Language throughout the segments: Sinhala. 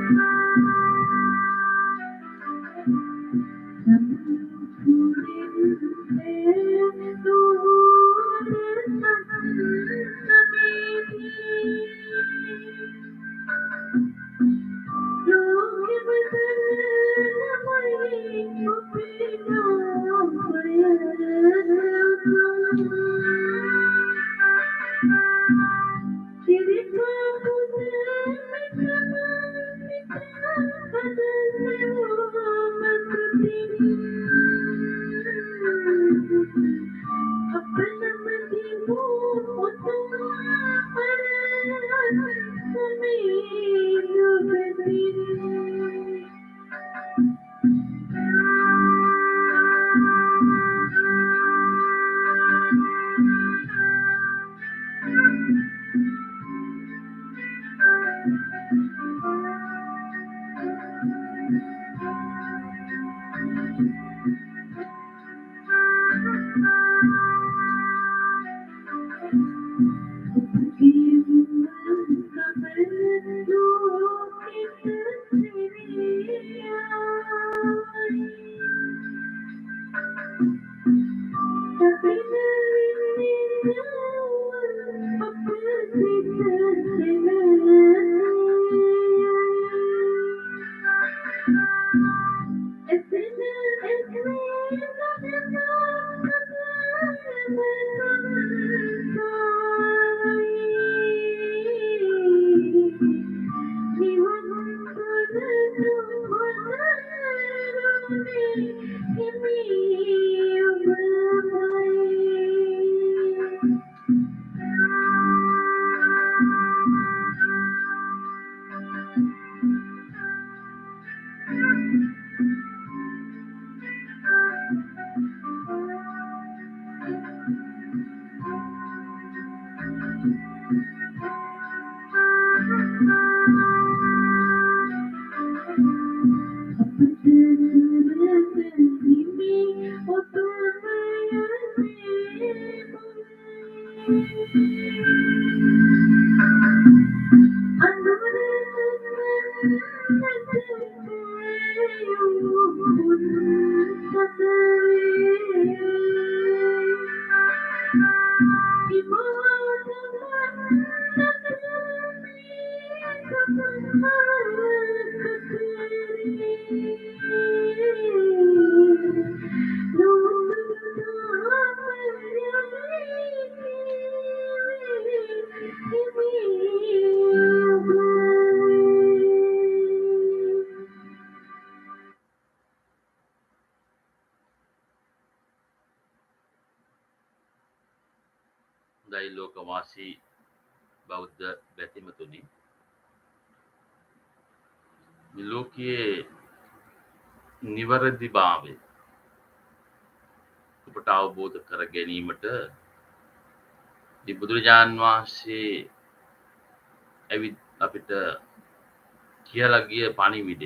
දෛ ලෝකවාසී බෞද්ධ බැතිමතුනි, මේ ලෝකයේ නිවැරදිභාවය ඔබට අවබෝධ කර ගැනීමට දී බුදුරජාන් වහන්සේ ඇවිත් අපිට කියලා ගිය පණිවිඩය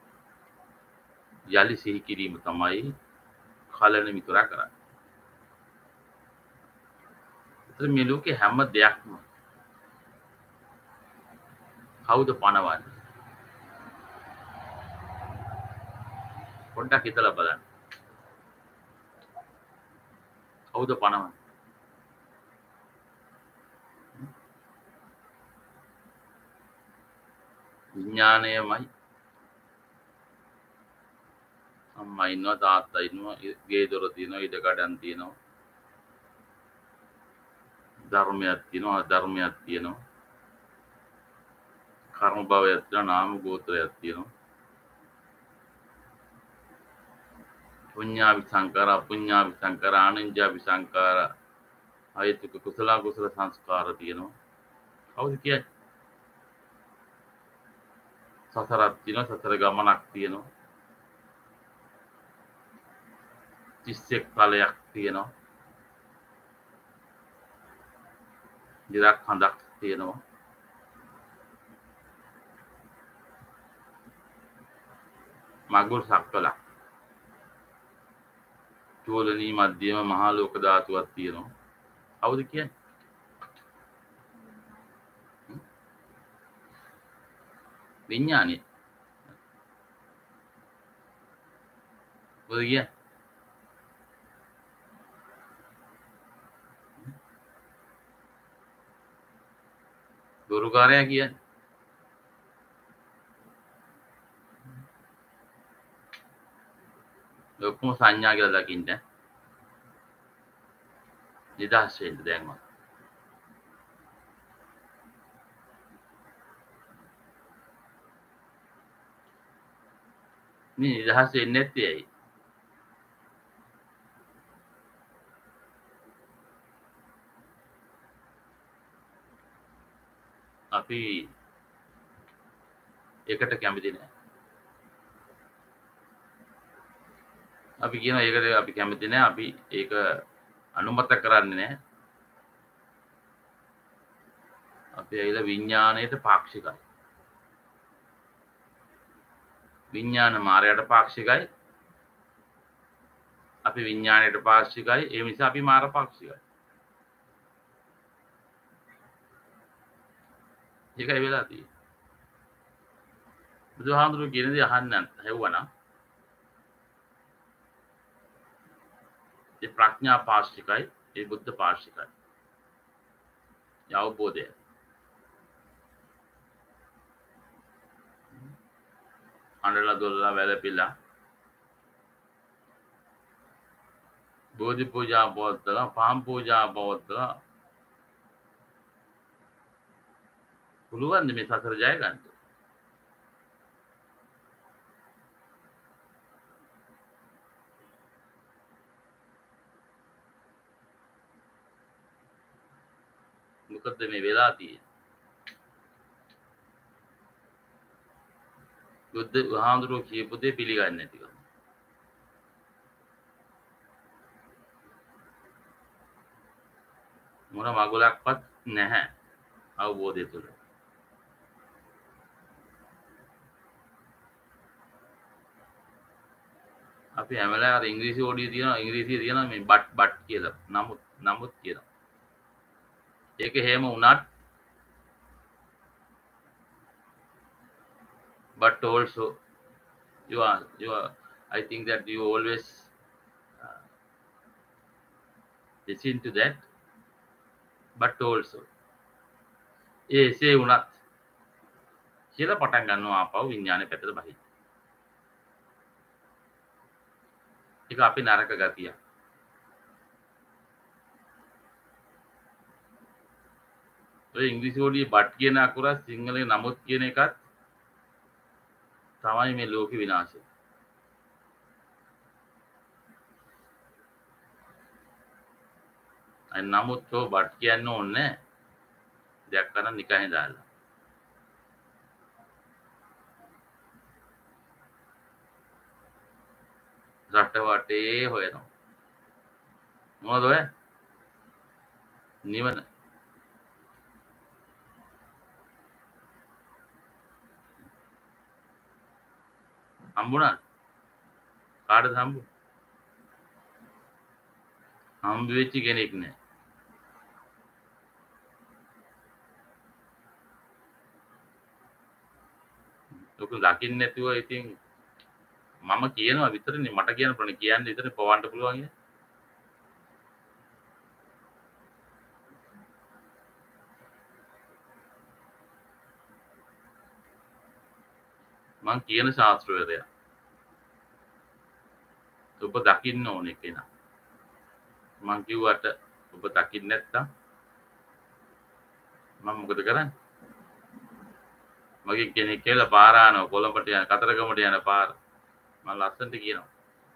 යලි සිහි කිරීම තමයි කලන මිතුරා කරන්නේ. මේ ලෝකේ හැම දෙයක්ම කවුද පනවන්නේ? පොඩ්ඩක් හිතලා බලන්න. කවුද පනවන්නේ? විඥාණයමයි. අම්මා ඉන්නවා, තාත්තා ඉන්නවා, ගේ දොර තියෙනවා, ඉඩ කඩන් තියෙනවා. ධර්මයක් තියෙනවා, අධර්මයක් තියෙනවා. කර්ම භවයක් තියෙනවා, නාම ගෝත්‍රයක් තියෙනවා. පුඤ්ඤාවි සංකාර, අපුඤ්ඤාවි සංකාර, ආනන්ජාවි සංකාර, අයතුක කුසල කුසල සංස්කාර තියෙනවා. කවුද කියන්නේ? සසරක් තියෙනවා, සසර ගමනක් තියෙනවා. 31 ඵලයක් තියෙනවා. ඉරක් හඳක් තියෙනවා. මගුල් සක්වලක්. චෝලනී මධ්‍යම මහා ලෝක ධාතුවක් තියෙනවා. කවුද කියන්නේ? විඥානය. කොහෙද ගියා? ගුරුකාරයා කියන්නේ. ඔක්කොම සංඥා කියලා දකින්න. නිදහස් වෙන්න දැන් මම. මේ නිදහස් වෙන්නේ නැත්තේ ඇයි? අපි ඒකට කැමති නැහැ. අපි කියනවා ඒකට අපි කැමති නැහැ. අපි ඒක අනුමත කරන්නේ නැහැ. අපි ඇවිල්ලා විඥාණයට පාක්ෂිකයි. විඥාන මායයට පාක්ෂිකයි. අපි විඥාණයට පාක්ෂිකයි. ඒ නිසා අපි මාර පාක්ෂිකයි. ඒකයි වෙලා තියෙන්නේ. බුදුහාමුදුරුවෝ කියන දේ අහන්න හැවුවනම් ඒ ප්‍රඥා පාක්ෂිකයි, ඒ බුද්ධ පාක්ෂිකයි. ඒ අවබෝධය. අඬලා දොල්ලා වැළපිලා බෝධි පූජා පවත්වලා පාම් පූජා පවත්වලා පුළුවන් මේ සසර ජය ගන්න. මොකද මේ වෙලා තියෙන්නේ? බුද්ධ වහන්සේ කියපු දේ පිළිගන්නේ නැතිකම. මොන මගුලක්වත් නැහැ අවබෝධය තුළ. අපි හැමලා අර ඉංග්‍රීසි ඕඩිය තියෙනවා, ඉංග්‍රීසිය තියෙනවා මේ බට් කියලා. නමුත් කියනවා. ඒක හේම වුණත් but also you are I think that you always listen to that but also එසේ වුණත් කියලා පටන් ගන්නවා ආපහු විඥානේ පැත්තට බහින්න. ඒක අපි නරක ගතිය. ඔය ඉංග්‍රීසි වලින් බට් කියන අකුර සිංහලේ නමුත් කියන එකත් තමයි මේ ලෝක විනාශය. අය නමුත් ඔය බට් කියන්න ඕනේ දෙයක් කරන් නිකන් දාලා. රට වටේ හොයනවා. මොනවද ඔය? නිවන. හම්බුණා? කාටද හම්බු? හම්බ වෙච්ච කෙනෙක් නෑ. ඔක දකින්න නැතුව ඉතින් මම කියනවා විතරනේ මට කියන්න පුළුවන් කියන්නේ විතරනේ පවන්න පුළුවන් කියන්නේ. මං කියන ශාස්ත්‍රවේදයා. ඔබ දකින්න ඕනේ කෙනා. මං කිව්වට ඔබ දකින්න නැත්තම් මම මොකද කරන්නේ? මගේ කෙනෙක් කියලා පාරානෝ කොළඹට යන කතරගමට යන පාර මම ලස්සනට කියනවා.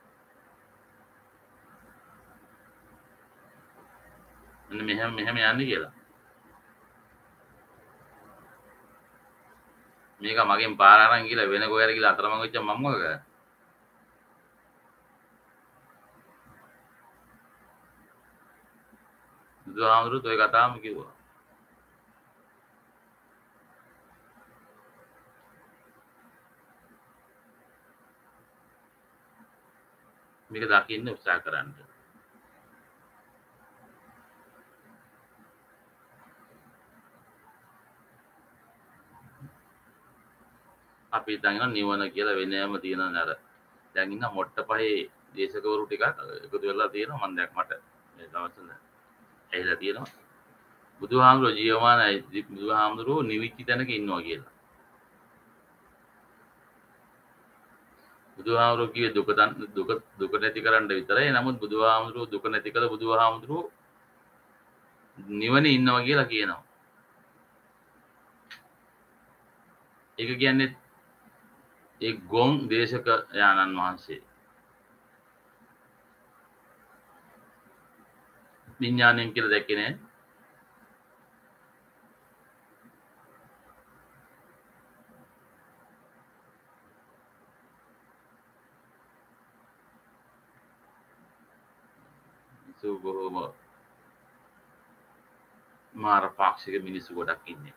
මෙන්න මෙහෙම යන්නේ කියලා. මේක මගෙන් පාර අරන් ගිහලා වෙන කොහෙද කියලා අතරමං වෙච්ච මම මොකද කරන්නේ? බුදුහාමුදුරුවෝ ඔය කතාවම කිව්වා. මේක දකින්න උත්සාහ කරන්න. අපි හිතන් ඉන්න නිවන කියලා වෙනම තියෙන නේද? දැන් ඉන්න මොට්ට පහේ දේශකවරු ටිකක් එකතු වෙලා තියෙනවා මම දැක් මට මේ දවස්වල ඇහිලා තියෙනවා බුදුහාමුදුරුවෝ ජීවමානයි බුදුහාමුදුරුවෝ නිවිච්ච තැනක ඉන්නවා කියලා. බුදුහාමුදුරුවෝ කිව්වේ දුක නැති කරන්න විතරයි. නමුත් බුදුහාමුදුරුවෝ දුක නැති කළ බුදුහාමුදුරුවෝ නිවනේ ඉන්නවා කියලා කියනවා. ඒක කියන්නේ ඒ ගොන් දේශක යානන් වහන්සේ විඥාණයෙන් කියලා දැක්කේ නෑ. බොහොම මාර පාක්ෂික මිනිස්සු ගොඩක් ඉන්නේ.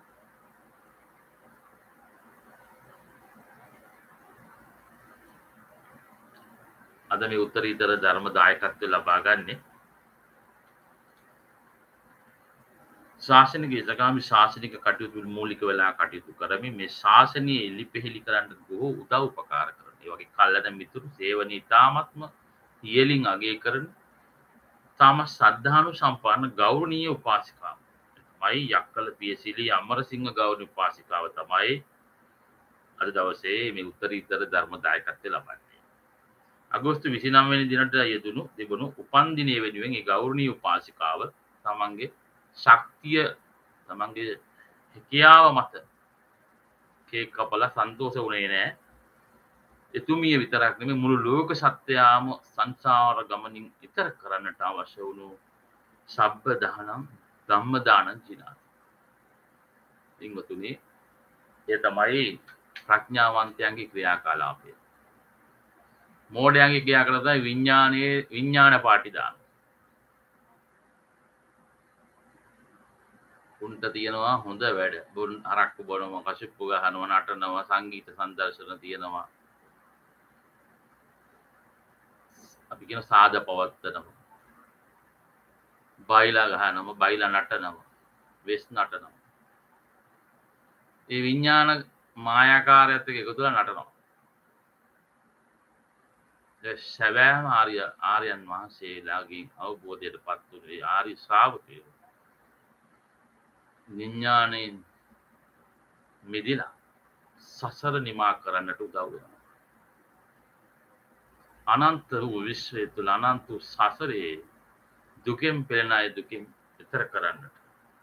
අද මේ උත්තරීතර ධර්ම දායකත්වය ලබා ගන්නේ ශාසනික ඉසගාමි ශාසනික කටයුතු මූලික වෙලා කටයුතු කරමින් මේ ශාසනය එලිපෙහෙලි කරන්න බොහෝ උදව් උපකාර කරන. ඒ වගේ කල්ලන මිතුරු සේවනීය ඉතාමත්ම ඉහළින් අගය කරන තම සද්ධානු සම්පන්න ගෞරවනීය උපාසිකාව තමයි යක්කල පියසිලි අමරසිංහ ගෞරවනීය උපාසිකාව තමයි අද දවසේ මේ උත්තරීතර ධර්ම දායකත්වය ලබන්නේ. අගෝස්තු 29 වෙනි දිනට යෙදුණු තිබුණු උපන් දිනය වෙනුවෙන් ඒ ගෞරවනීය උපාසිකාව තමන්ගේ ශක්තිය තමන්ගේ හැකියාව මත කේක් කපලා සන්තෝෂ වුණේ නෑ. එතුමිය විතරක් නෙමෙයි මුළු ලෝක සත්‍යයම සංසාර ගමනින් ඈතර කරන්නට අවශ්‍ය වුණු සබ්බ දානං ධම්ම දානං ජිනාති. ඉංගතුනි ඒ තමයි ප්‍රඥාවන්තයන්ගේ ක්‍රියාකලාපය. මෝඩයන්ගේ ක්‍රියාකලාපය තමයි විඥාන පාටි දාන. උන්ට තියෙනවා හොඳ වැඩ. බොන් අරක්කු බොනවා, කෂුප්පු ගහනවා, නටනවා, සංගීත සංදර්ශන තියෙනවා. අපි කියන සාද පවත්තනවා. බයිලා ගහනවා, බයිලා නටනවා, වෙස් නටනවා. ඒ විඥාන මායාකාරයත් එක්ක එකතු වෙලා නටනවා. ඒ සැබෑම ආර්යයන් වහන්සේලාගේ අවබෝධයටපත් වූ ආර්ය ශ්‍රාවකයෝ විඥාණයෙන් මිදිලා සසර නිමා කරන්නට උදව් වෙනවා. අනන්ත වූ විශ්වය තුළ අනන්ත වූ සසරේ දුකෙන් පෙළෙන අය දුකින් ඈතර කරන්නට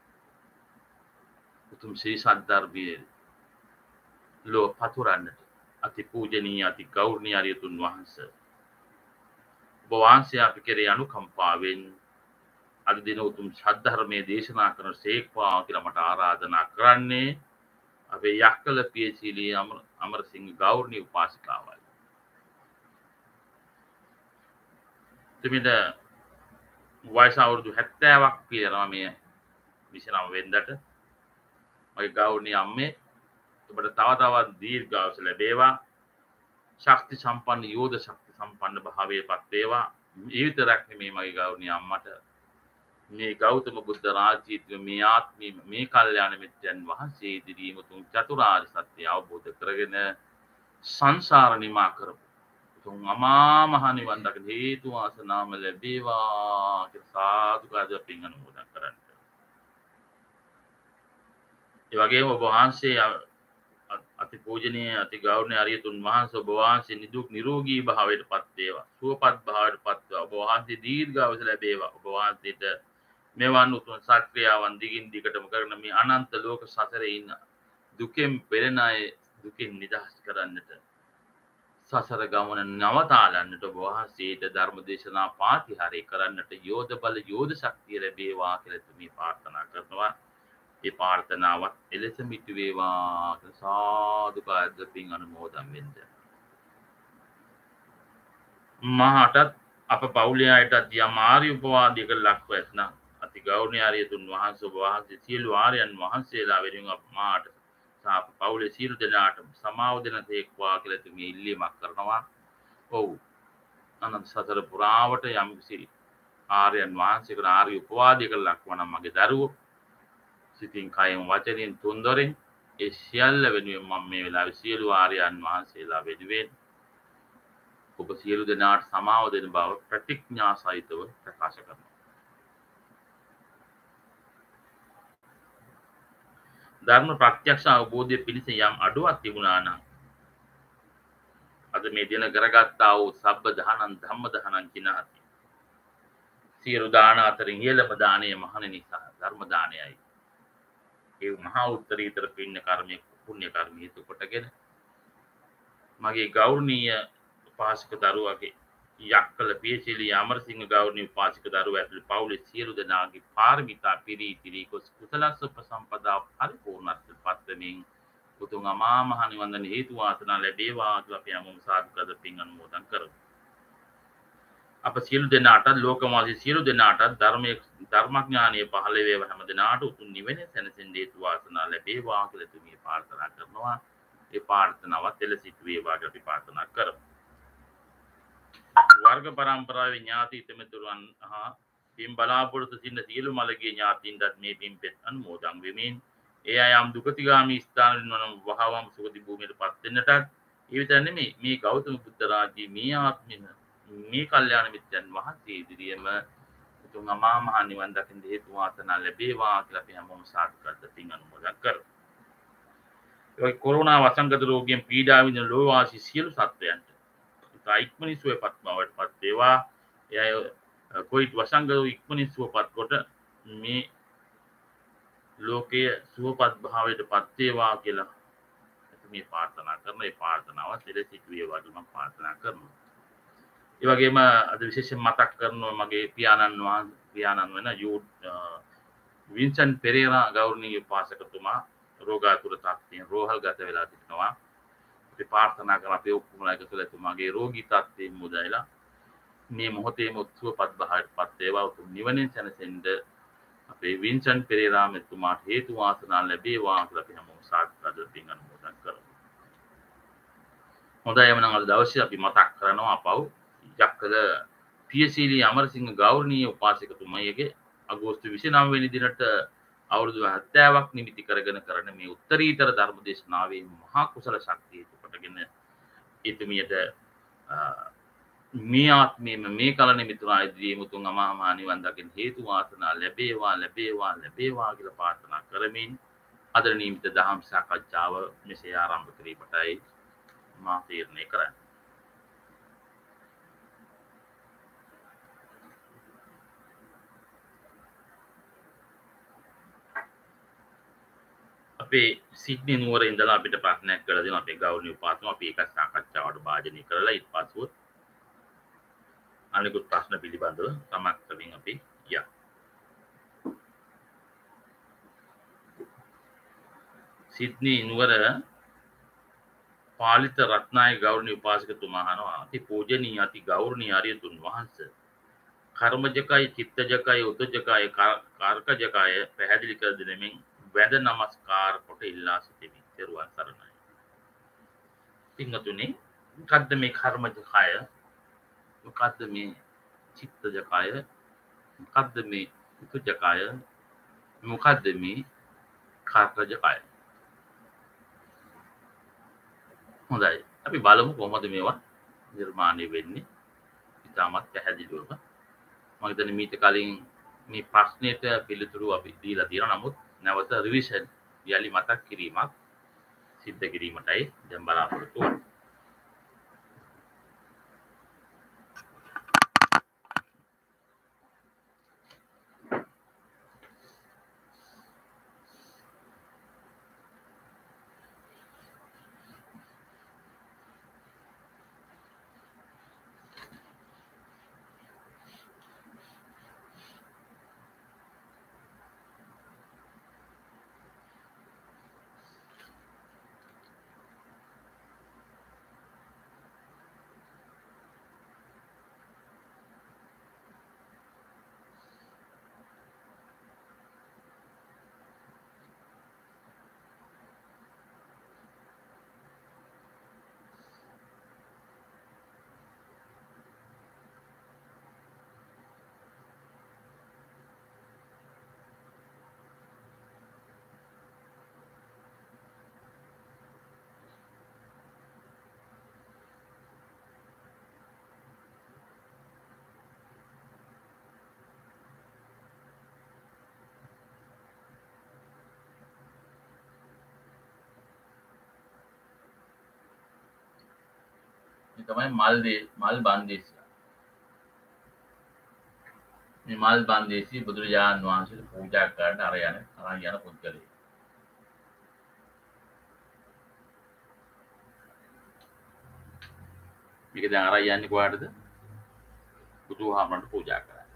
උතුම් ශ්‍රී සද්ධර්මයේ ලෝ පතුරන්නට අති පූජනීය අති ගෞරවනීය අරියතුන් වහන්සේ ඔබ වහන්සේ අපි කෙරේ අනුකම්පාවෙන් අද දින උතුම් සද්ධර්මයේ දේශනා කරන සේක්වා කියලා මට ආරාධනා කරන්නේ අපේ යක්කල පියසීලී අමරසිංහ ගෞරවනීය උපාසිකාවයි. එතුමිට වයස අවුරුදු 70ක් පිරෙනවා මේ 29 වෙනිදාට. මගේ ගෞරවනීය අම්මේ ඔබට තව තවත් දීර්ඝායුෂ ලැබේවා. ශක්ති සම්පන්න යෝධ ශක්ති සම්පන්න භාවයටපත් වේවා. ඒ විතරක් නෙමෙයි මගේ ගෞරවනීය අම්මට මේ ගෞතම බුද්ධ රාජ්‍යයේ මේ ආත්මී මේ කල්යාණ මිත්‍රයන් වහන්සේ ඉදිරියේම තුන් චතුරාර්ය සත්‍ය අවබෝධ කරගෙන සංසාර නිමා කරපු තුන් අමා මහ නිවන් දකින හේතු වාසනාම ලැබේවා කියලා සාදුකාරය පින් අනුමෝදන් කරන්න. ඒ වගේම ඔබ වහන්සේ අති පූජනීය අති ගෞරවනීය අරියතුන් වහන්සේ ඔබ වහන්සේ නිදුක් නිරෝගී භාවයටපත් වේවා. සුවපත් භාවයටපත් වේවා. ඔබ වහන්සේ දීර්ඝායුෂ ලැබේවා. ඔබ වහන්සේට මෙවන් උතුම් සත්‍ක්‍රියාවන් දිගින් දිගටම කරන මේ අනන්ත ලෝක සසරේ ඉන්න දුකෙන් පෙළෙන අය දුකින් නිදහස් කරන්නට සසර ගමන නවතාලන්නට ඔබ වහන්සේට ධර්ම දේශනා පාතිහාරය කරන්නට යෝධ බල යෝධ ශක්තිය ලැබේවා කියලා තුමී ප්‍රාර්ථනා කරනවා. ඒ ප්‍රාර්ථනාවත් එලෙසම ඉටු වේවා කියලා සාදුකාරය පින් අනුමෝදන් වෙන්න. මහටත් අප පවුලේ අයටත් යම් ආර්ය උපවාදයක ලක්ව ඇතනම් අති ගෞරවනීය ආර්යතුන් වහන්සේ ඔබ වහන්සේ සියලු ආර්යයන් වහන්සේලා වෙනුවෙන් අප මාට සහ පවුලේ සියලු දෙනාටම සමාව දෙන තේක්වා කියලා තුමී ඉල්ලීමක් කරනවා. ඔව්. අනන්ත සතර පුරාවට යම් කිසි ආර්යයන් වහන්සේකට ආර්ය උපවාදයක ලක්ව නම් මගේ දරුවෝ සිතින් කයෙන් වචනෙන් තුන්දොරින් ඒ සියල්ල වෙනුවෙන් මම මේ වෙලාවේ සියලු ආර්යයන් වහන්සේලා වෙනුවෙන් ඔබ සියලු දෙනාට සමාව දෙන බව ප්‍රතිඥා සහිතව ප්‍රකාශ කරනවා. ධර්ම ප්‍රත්‍යක්ෂ අවබෝධය පිණිස යම් අඩුවක් තිබුණා නම් අද මේ දින කරගත්තා වූ සබ්බ දහනං ධම්ම දහනං කිනාති. සියලු දාන අතරින් ඉහළම දානය මහණෙනි ධර්ම දානයයි. ඒ මහා උත්තරීතර පුණ්‍ය කර්ම හේතු කොටගෙන මගේ ගෞරවනීය උපාසක දරුවගේ යක්කල පියසිලි අමරසිංහ ගෞරවනීය උපාසක දරුවා ඇතුළු පවුලේ සියලු දෙනාගේ පාරමිතා පිරී ගොස් කුසලස්ස උපසම්පදා පරිපූර්ණත්වයට පත්වමින් උතුම් අමා මහ නිවන් හේතු වාසනා ලැබේවා කියලා අපි හැමෝම සාදුකාර පින් අනුමෝදන් කරමු. අප සියලු දෙනාට ලෝකවාසී සියලු දෙනාට ධර්මඥානීය පහළ වේවා හැම දෙනාට උතුම් නිවන සැනසෙන්න හේතු වාසනා ලැබේවා කියලා තුමිය ප්‍රාර්ථනා කරනවා. ඒ ප්‍රාර්ථනාවත් එලෙසිට වේවා කියලා අපි ප්‍රාර්ථනා කරමු. වර්ග පරම්පරාවේ ඥාති හිතමිතුරන් හා පින් බලාපොරොත්තු සිටින සියලු මළගිය ඥාතීන්ටත් මේ පින් පෙත් අනුමෝදන් වෙමින් ඒ අය යම් දුගතිගාමී ස්ථානවලින් වන වහවම් සුගති භූමියට පත් වෙන්නටත් ඒ විතර නෙමෙයි මේ ගෞතම බුද්ධ රාජ්‍යයේ මේ ආත්මෙම මේ කල්යාණ මිත්‍රයන් වහන්සේ ඉදිරියේම උතුම් අමා මහ නිවන් දකින්න හේතු වාසනා ලැබේවා කියලා අපි හැමෝම සාදුකාර පින් අනුමෝදන් කරමු. ඒ කොරෝනා වසංගත රෝගයෙන් පීඩා විඳින ලෝවාසී සියලු සත්වයන්ට ඉක්මනින් සුවපත් බවට පත් වේවා. එය කොයිත් වසංගත ඉක්මනින් සුවපත් කොට මේ ලෝකයේ සුවපත් භාවයට පත් වේවා කියලා මේ ප්‍රාර්ථනා කරන ඒ ප්‍රාර්ථනාවත් එලෙසිට වේවා කියලා මම ප්‍රාර්ථනා කරනවා. ඒ වගේම අද විශේෂයෙන් මතක් කරනවා මගේ පියාණන් වෙන වින්සන් පෙරේරා ගෞරවනීය උපාසකතුමා රෝගාතුර තත්ත්වයෙන් රෝහල්ගත වෙලා සිටිනවා. අපි ප්‍රාර්ථනා කරන අපේ ඔක්කොමලා එකතු වෙලා එතුමාගේ රෝගී තත්ත්වයෙන් මුදයිලා මේ මොහොතේම සුවපත් භාවයට පත් වේවා උතුම් නිවනින් සැනසෙන්න අපේ වින්සන් පෙරේරා මෙතුමාට හේතු වාසනා ලැබේවා කියලා අපි හැමෝම සාදුකාර පින් අනුමෝදන් කරමු. හොඳයි එවනම් අද දවසේ අපි මතක් කරනවා අපව යක්කල පියසීලි අමරසිංහ ගෞරවනීය උපාසකතුමයගේ අගෝස්තු 29 වෙනි දිනට අවුරුදු 70ක් නිමිති කරගෙන කරන මේ උත්තරීතර ධර්ම දේශනාවේ මහා කුසල ශක්තිය කොටගෙන එතුමියට මේ ආත්මයේම මේ කලන මිතුරා ඉදිරියේ මුතුන් අමා මහ නිවන් දකින්න හේතු වාසනා ලැබේවා කියලා ප්‍රාර්ථනා කරමින් අද නියමිත දහම් සාකච්ඡාව මෙසේ ආරම්භ කිරීමටයි මා තීරණය කරන්නේ. අපේ සිඩ්නි නුවර ඉඳලා අපිට ප්‍රශ්නයක් කරලා දෙනවා අපේ ගෞරවනීය උපාසකතුමා අපි ඒක සාකච්ඡාවට භාජනය කරලා ඊට පස්සෙ අනිකුත් ප්‍රශ්න පිළිබඳව සමස්තමින් අපි යමු. සිඩ්නි නුවර පාලිත රත්නායක ගෞරවනීය උපාසකතුමා අහනවා අති පූජනීය අති ගෞරවනීය ආර්යතුන් වහන්සේ කර්මජකයි චිත්තජකයි උද්දජකයි කාර්කජකය පැහැදිලි කර දෙනෙමින් වැඳ නමස්කාර කොට ඉල්ලා සිටිමි. ත්වන් සරණයි. පින්වතුනි මොකද්ද මේ කර්මජකය? මොකද්ද මේ චිත්තජකය? මොකද්ද මේ උද්දජකය? මොකද්ද මේ කාර්කජකය? හොඳයි. අපි බලමු කොහොමද මේවා නිර්මාණය වෙන්නේ. ඉතාමත් පැහැදිලිවම. මම හිතන්නේ මීට කලින් මේ ප්‍රශ්නෙට පිළිතුරු අපි දීලා තියෙනවා. නමුත් නැවත රිවිෂන් යලි මතක් කිරීමක් සිද්ධ කිරීමටයි දැන් බලාපොරොත්තු වෙන්නේ. මේ තමයි මල් බන්දේසිය. මේ මල් බන්දේසිය බුදුරජාණන් වහන්සේට පූජා කරන්න අරන් යන පුද්ගලයෙක්. මේක දැන් අරන් යන්නේ කොහාටද? බුදුහාමරන්ට පූජා කරන්න.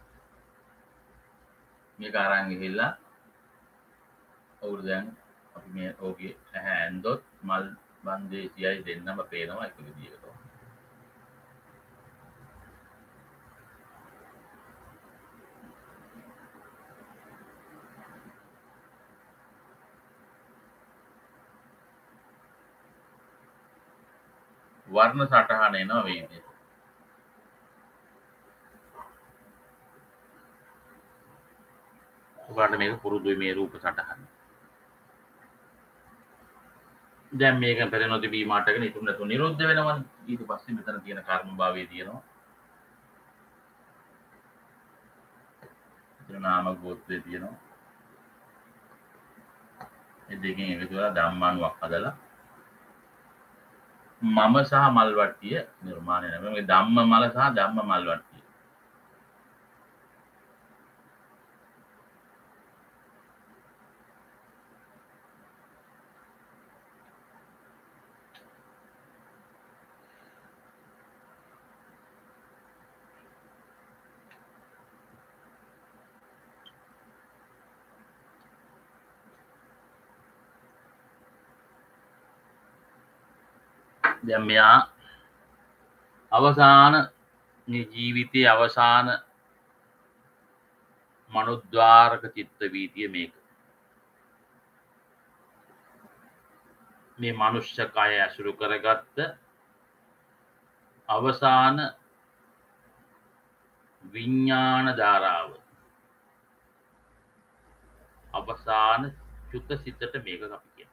මේක අරන් ගිහිල්ලා ඔවුරු දැන් අපි මේ ඕකේ ඇහැ ඇන්දොත් මල් බන්දේසියයි දෙන්නම පේනවා එක විදිහකට. වර්ණ සටහන එනවා මේ විදිහට. ඔයාලට මේක පුරුදුයි මේ රූප සටහන. දැන් මේක පෙරෙනොති බීමාටගෙන ඉතුරු නැතුව නිරුද්ධ වෙනවනේ. ඊට පස්සේ මෙතන තියෙන කර්ම භාවයේ තියෙනවා. එතන නාම ගෝත්‍රයේ තියෙනවා. මේ දෙකෙන් එකතු වෙලා ධම්මානුවක් හදලා මම සහ මල් වට්ටිය නිර්මාණය වෙනවා. මේ ධම්ම මල සහ ධම්ම මල් වට්ටිය. දැන් මෙයා අවසාන මේ ජීවිතයේ අවසාන මනෝද්වාරක චිත්ත වීතිය මේක. මේ මනුෂ්‍ය කය ඇසුරු කරගත්ත අවසාන විඥාන ධාරාව. අවසාන චුත සිතට මේක අපි කියනවා.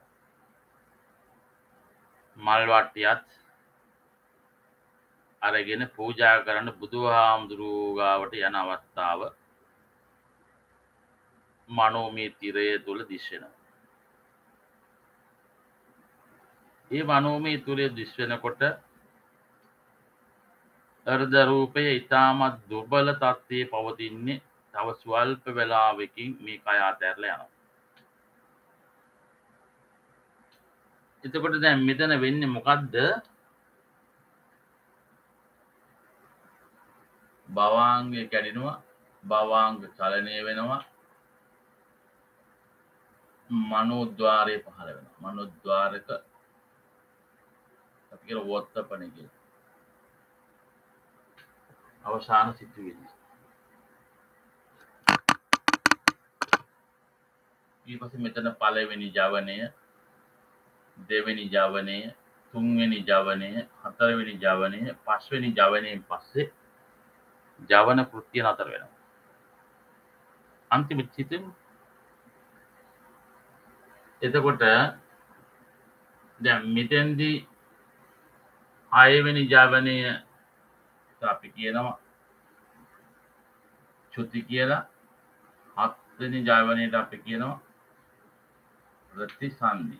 මල් වට්ටියත් අරගෙන පූජා කරන්න බුදුහාමුදුරුවෝ ගාවට යන අවස්ථාව මනෝමය තිරය තුළ දිස්වෙනවා. ඒ මනෝමය තුළ දිස්වෙනකොට අර්ධ රූපය ඉතාමත් දුර්බල තත්ත්වයේ පවතින්නේ තව ස්වල්ප වෙලාවකින් මේ කය අතහැරලා යනවා. එතකොට දැන් මෙතන වෙන්නේ මොකද්ද? භවාංගය කැඩෙනවා, භවාංග චලනය වෙනවා, මනෝද්වාරය පහළ වෙනවා. මනෝද්වාරක අපි කියන වෝත්තපණ කියන අවසාන සිතුවිලි. ඊට පස්සේ මෙතන පළවෙනි ජවනය, දෙවෙනි ජවනය, තුන්වෙනි ජවනය, හතරවෙනි ජවනය, පස්වෙනි ජවනයෙන් පස්සේ ජවන කෘත්‍ය නතර වෙනවා. අන්තිම සිතින් එතකොට දැන් මෙතෙන්දී 6 වෙනි ජවනය අපි කියනවා චුති කියලා, 7 වෙනි ජවනයට අපි කියනවා ප්‍රතිසන්දි.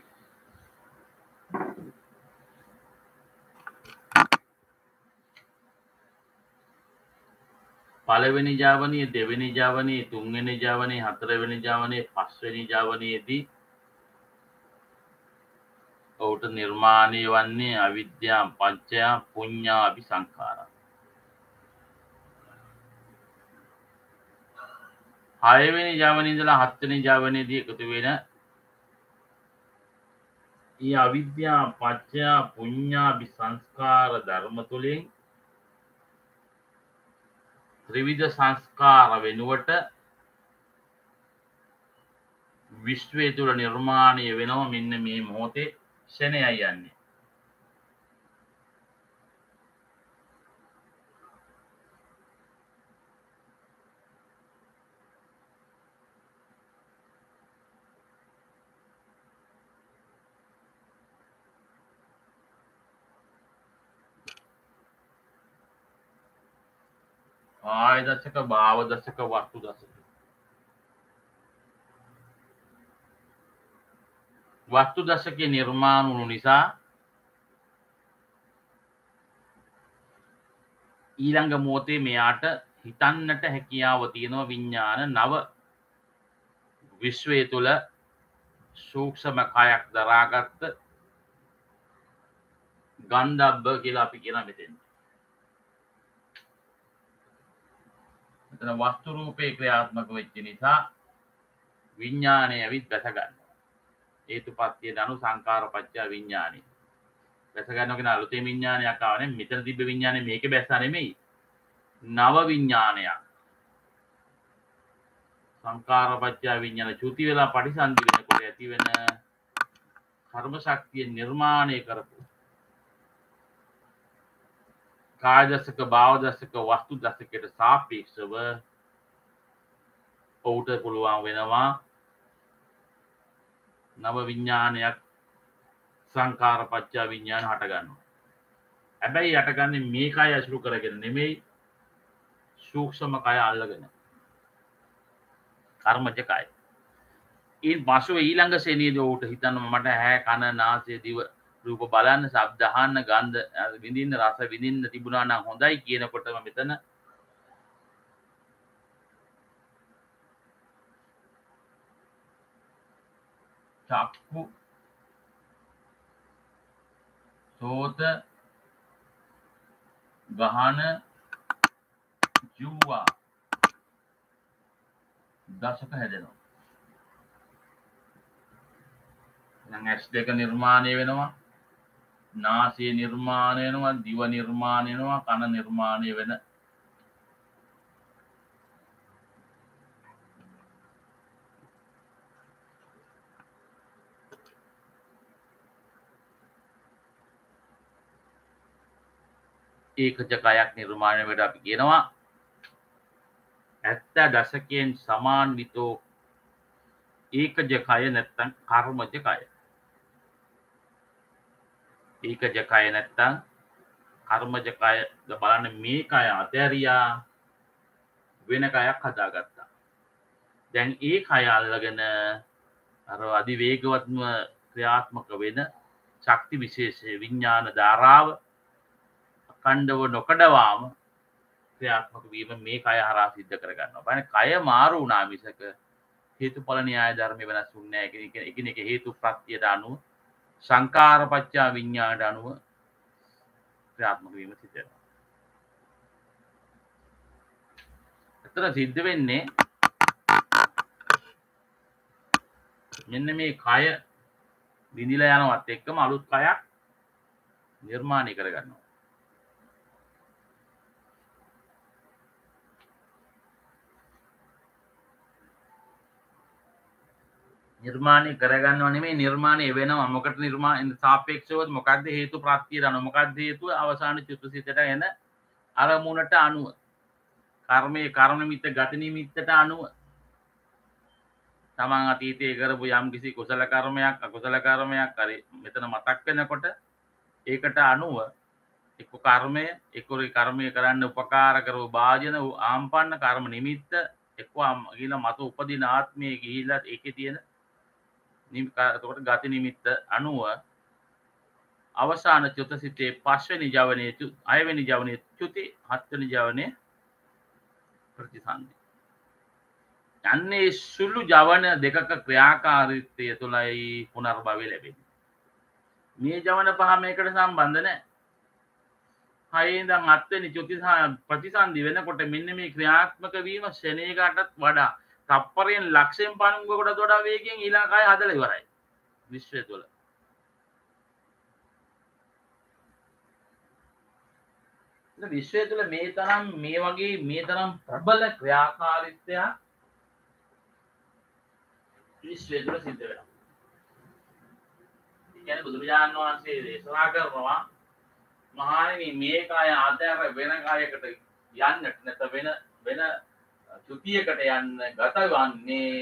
පළවෙනි ජවනය, දෙවෙනි ජවනය, තුන්වෙනි ජවනය, හතරවෙනි ජවනය, පස්වෙනි ජවනයේදී ඔහුට නිර්මාණය වන්නේ අවිද්‍යා පත්‍ය පුඤ්ඤාභි සංඛාරා. 6 වෙනි ජවනයේ ඉඳලා 7 වෙනි ජවනයේදී එකතු වෙන ඊ අවිද්‍යා පත්‍ය පුඤ්ඤාභි සංස්කාර ධර්ම තුලින් ත්‍රිවිධ සංස්කාර වෙනුවට විශ්වය තුළ නිර්මාණය වෙනවා. මෙන්න මේ මොහොතේ ක්ෂණයයි යන්නේ. කාය දශක, භාව දශක, වස්තු දශක. වස්තු දශකයේ නිර්මාණ වුණු නිසා ඊළඟ මොහොතේ මෙයාට හිතන්නට හැකියාව තියෙනවා විඥාන නව විශ්වය තුළ සූක්ෂම කයක් දරාගත්ත ගන්ධබ්බ කියලා අපි කියන මෙතෙන්. මෙතන වස්තු රූපේ ක්‍රියාත්මක වෙච්ච නිසා විඥානය ඇවිත් බැස ගන්නවා. හේතුපත්තියට අනුව සංකාර පත්‍ය විඥානය. බැස ගන්නවා කියන අලුතෙන් විඥානයක් ආවනේ. මෙතන තිබ්බ විඥානේ මේකේ බැස්සා නෙමෙයි. නව විඥානයක්. සංකාර පත්‍ය විඥාන චුති වෙලා පටිසන්ධි වෙනකොට ඇති වෙන කර්ම ශක්තිය නිර්මාණය කරපු කාය දශක භාව දශක වස්තු දශකයට සාපේක්ෂව ඔහුට පුළුවන් වෙනවා නව විඥානයක් සංකාර පත්‍ය විඥාන හට ගන්නවා. හැබැයි යටගන්නේ මේ කය ඇසුරු කරගෙන නෙමෙයි සූක්ෂම කය අල්ලගෙන. කර්මජ කය. ඊට පස්ව ඊළඟ ශ්‍රේණියේදී ඔහුට හිතන්න මට ඇහැ කන නාසය දිව රූප බලන්න ශබ්ද අහන්න ගන්ධ විඳින්න රස විඳින්න තිබුණා නම් හොඳයි කියනකොටම මෙතන චක්කු සෝත ගහන ජීවා දශක හැදෙනවා. නම් ඇස් දෙක නිර්මාණය වෙනවා, නාසය නිර්මාණය වෙනවා, දිව නිර්මාණය වෙනවා, කන නිර්මාණය වෙන ඒකජ කයක් නිර්මාණය වෙට අපි කියනවා 70 දශකයෙන් සමාන්විතෝ ඒකජ කය නැත්තම් කර්මජ කය. ඒකජ කය නැත්තම් කර්මජ කය බලන්න මේ කය අතහැරියා වෙන කයක් හදාගත්තා. දැන් ඒ කය අල්ලගෙන අර අධිවේගවත්ම ක්‍රියාත්මක වෙන ශක්ති විශේෂ විඥාන ධාරාව අඛණ්ඩව නොකඩවාම ක්‍රියාත්මක වීම මේ කය හරහා සිද්ධ කරගන්නවා. බලන්න කය මාරු වුණා මිසක හේතුඵල න්‍යාය ධර්ම වෙනස් වුන්නේ නැහැ. එකිනෙක හේතු ප්‍රත්‍යයට අනුව සංකාර පත්‍ය විඥාණයට අනුව ක්‍රියාත්මක වීම සිද්ධ වෙනවා. එතන සිද්ධ වෙන්නේ මෙන්න මේ කය විඳිලා යනවත් එක්කම අලුත් කයක් නිර්මාණය කරගන්නවා. නිර්මාණය කරගන්නවා නෙමෙයි නිර්මාණය වෙනවා. මොකට නිර්මාණ සාපේක්ෂව මොකක්ද හේතු ප්‍රත්‍යයට අනුව මොකක්ද හේතුව අවසාන චුතසිතට එන අරමුණට අනුව කර්මයේ කර්ම නිමිත්ත ගති නිමිත්තට අනුව තමන් අතීතයේ කරපු යම් කිසි කුසල කර්මයක් අකුසල කර්මයක් හරි මෙතන මතක් වෙනකොට ඒකට අනුව එක්ක කර්මය එක්ක කර්මය කරන්න උපකාර කරව භාජන ආම්පන්න කර්ම නිමිත්ත එක්ක ගිහිල්ලා මත උපදින ආත්මයේ ගිහිල්ලා ඒකේ තියෙන එතකොට ගති නිමිත්ත අනුව අවසාන චුතසිතේ පස්වෙනි ජවනයේ 6 වෙනි ජවනයේ චුති 7 වෙනි ජවනයේ ප්‍රතිසන්දි. යන්නේ සුළු ජවන දෙකක ක්‍රියාකාරීත්වය තුළයි පුනර්භවය ලැබෙන්නේ. මේ ජවන පහ මේකට සම්බන්ධ නැහැ. 6 ඉඳන් 7 වෙනි චුති ප්‍රතිසන්දි වෙනකොට මෙන්න මේ ක්‍රියාත්මක වීම ශරණයකටත් වඩා තප්පරයෙන් ලක්ෂයෙන් පණුවකටත් වඩා වේගයෙන් ඊළඟ කය හදලා ඉවරයි. විශ්වය තුළ. විශ්වය තුළ මේ තරම් මේ වගේ මේ තරම් ප්‍රබල ක්‍රියාකාරීත්වයක් විශ්වය තුළ සිද්ධ වෙනවා. ඒ කියන්නේ බුදුරජාණන් වහන්සේ දේශනා කරනවා මහණෙනි මේ කය ආධාර වෙන කයකට යන්නට නැත වෙන චුතියකට යන්න ගත වන්නේ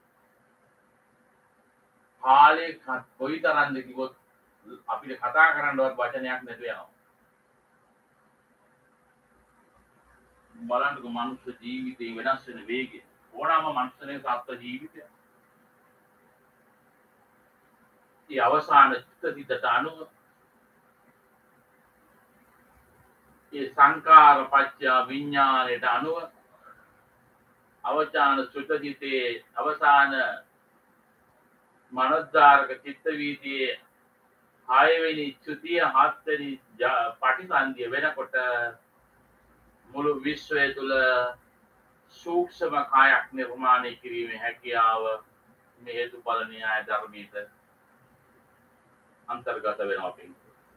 කාලේ කොයිතරම්ද කිව්වොත් අපිට කතා කරන්නවත් වචනයක් නැතුව යනවා. බලන්නකො මනුෂ්‍ය ජීවිතේ වෙනස් වෙන වේගය ඕනෑම මනුස්සයෙක් සත්ත්ව ජීවිතය ඒ අවසාන චිත්තසිතට අනුව ඒ සංකාර පත්‍ය විඥාණයට අනුව අවචාන සුතජිතේ අවසාන මනෝද්වාරක චිත්ත වීදියේ 6 වෙනි චුතිය 7 වෙනි පටිසන්ධිය වෙනකොට මුළු විශ්වය තුල සූක්ෂම කායක් නිර්මාණය කිරීමේ හැකියාව මේ හේතුඵල න්‍යාය ධර්මයට අන්තර්ගත වෙනවා කියන්නේ.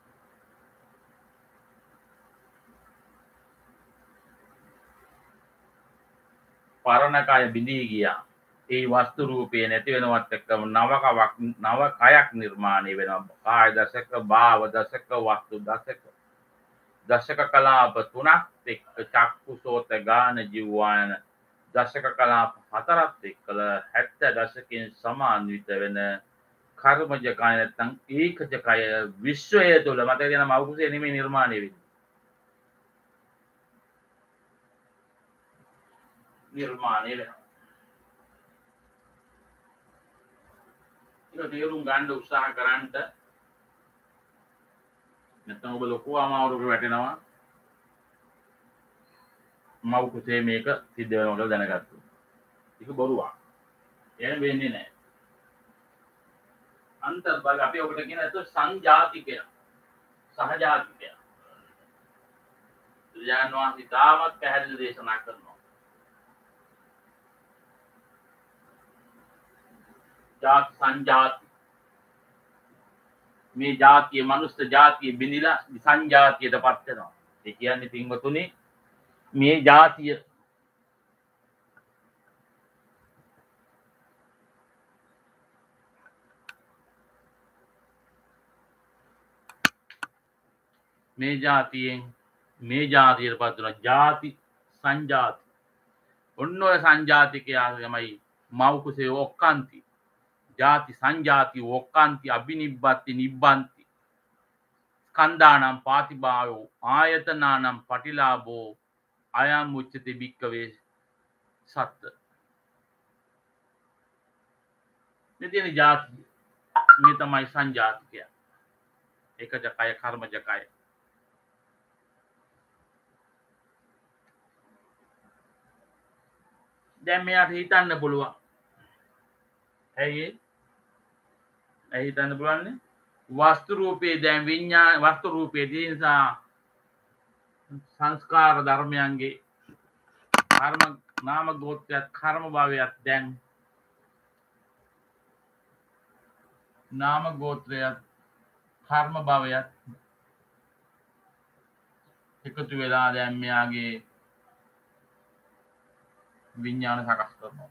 පරණ කය බිඳී ගියා. ඒ වස්තු රූපේ නැති වෙනවත් එක්කම නව කයක් නිර්මාණය වෙනවා. කාය දශක, භාව දශක, වස්තු දශක. දශක කලාප 3ක් එක්ක චක්කු සෝත ගාන ජීවායන දශක කලාප 4ක් එක්කල 70 දශකෙන් සමාන්විත වෙන කර්මජ කය නැත්නම් ඒකජ කය විශ්වය තුළ මතක තියෙන මව්කුසේ නෙමෙයි නිර්මාණය වෙන්නේ. නිර්මාණය වෙනවා. ඒක තේරුම් ගන්න උත්සාහ කරන්ට නැත්නම් ඔබ ලොකු අමාරුවක වැටෙනවා. මව්කුසේ මේක සිද්ධ වෙනවා කියලා දැනගත්තා. ඒක බොරුවක්. එහෙම වෙන්නේ නැහැ. අන්තර්භාග අපි ඔකට කියන අත සංජාතිකය. සහජාතිකය. ඥානවාන් ඉතාමත් පැහැදිලි දේශනා කරනවා. ජාති සංජාති මේ ජාතිය මනුස්ස ජාතිය බිඳිලා සංජාතියට පත් වෙනවා. ඒ කියන්නේ පින්වතුනි මේ ජාතිය මේ ජාතියෙන් මේ ජාතියට පත් වෙනවා. ජාති සංජාති. ඔන්න ඔය සංජාතිකයා තමයි මව් කුසේ ඔක්කාන්ති. ජාති සංජාති ඔක්කාන්ති අබිනිබ්බති නිබ්බන්ති. ස්කන්ධානම් පාතිභාවෝ ආයතනානම් පටිලාභෝ අයම් උච්චති භික්කවේ සත්ත. මේ තියෙන ජාතිය මේ තමයි සංජාතිකය. ඒකජ කය කර්මජ කය. දැන් මෙයාට හිතන්න පුළුවන්. ඇයි හිතන්න පුළුවන්නේ? වස්තු රූපේ දැන් විඤ්ඤාණ වස්තු රූපේ තියෙන නිසා සංස්කාර ධර්මයන්ගේ කර්ම නාම ගෝත්‍රයත් කර්ම භාවයත් දැන් නාම ගෝත්‍රයත් කර්ම භාවයත් එකතු වෙලා දැන් මෙයාගේ විඤ්ඤාණ සකස් කරනවා.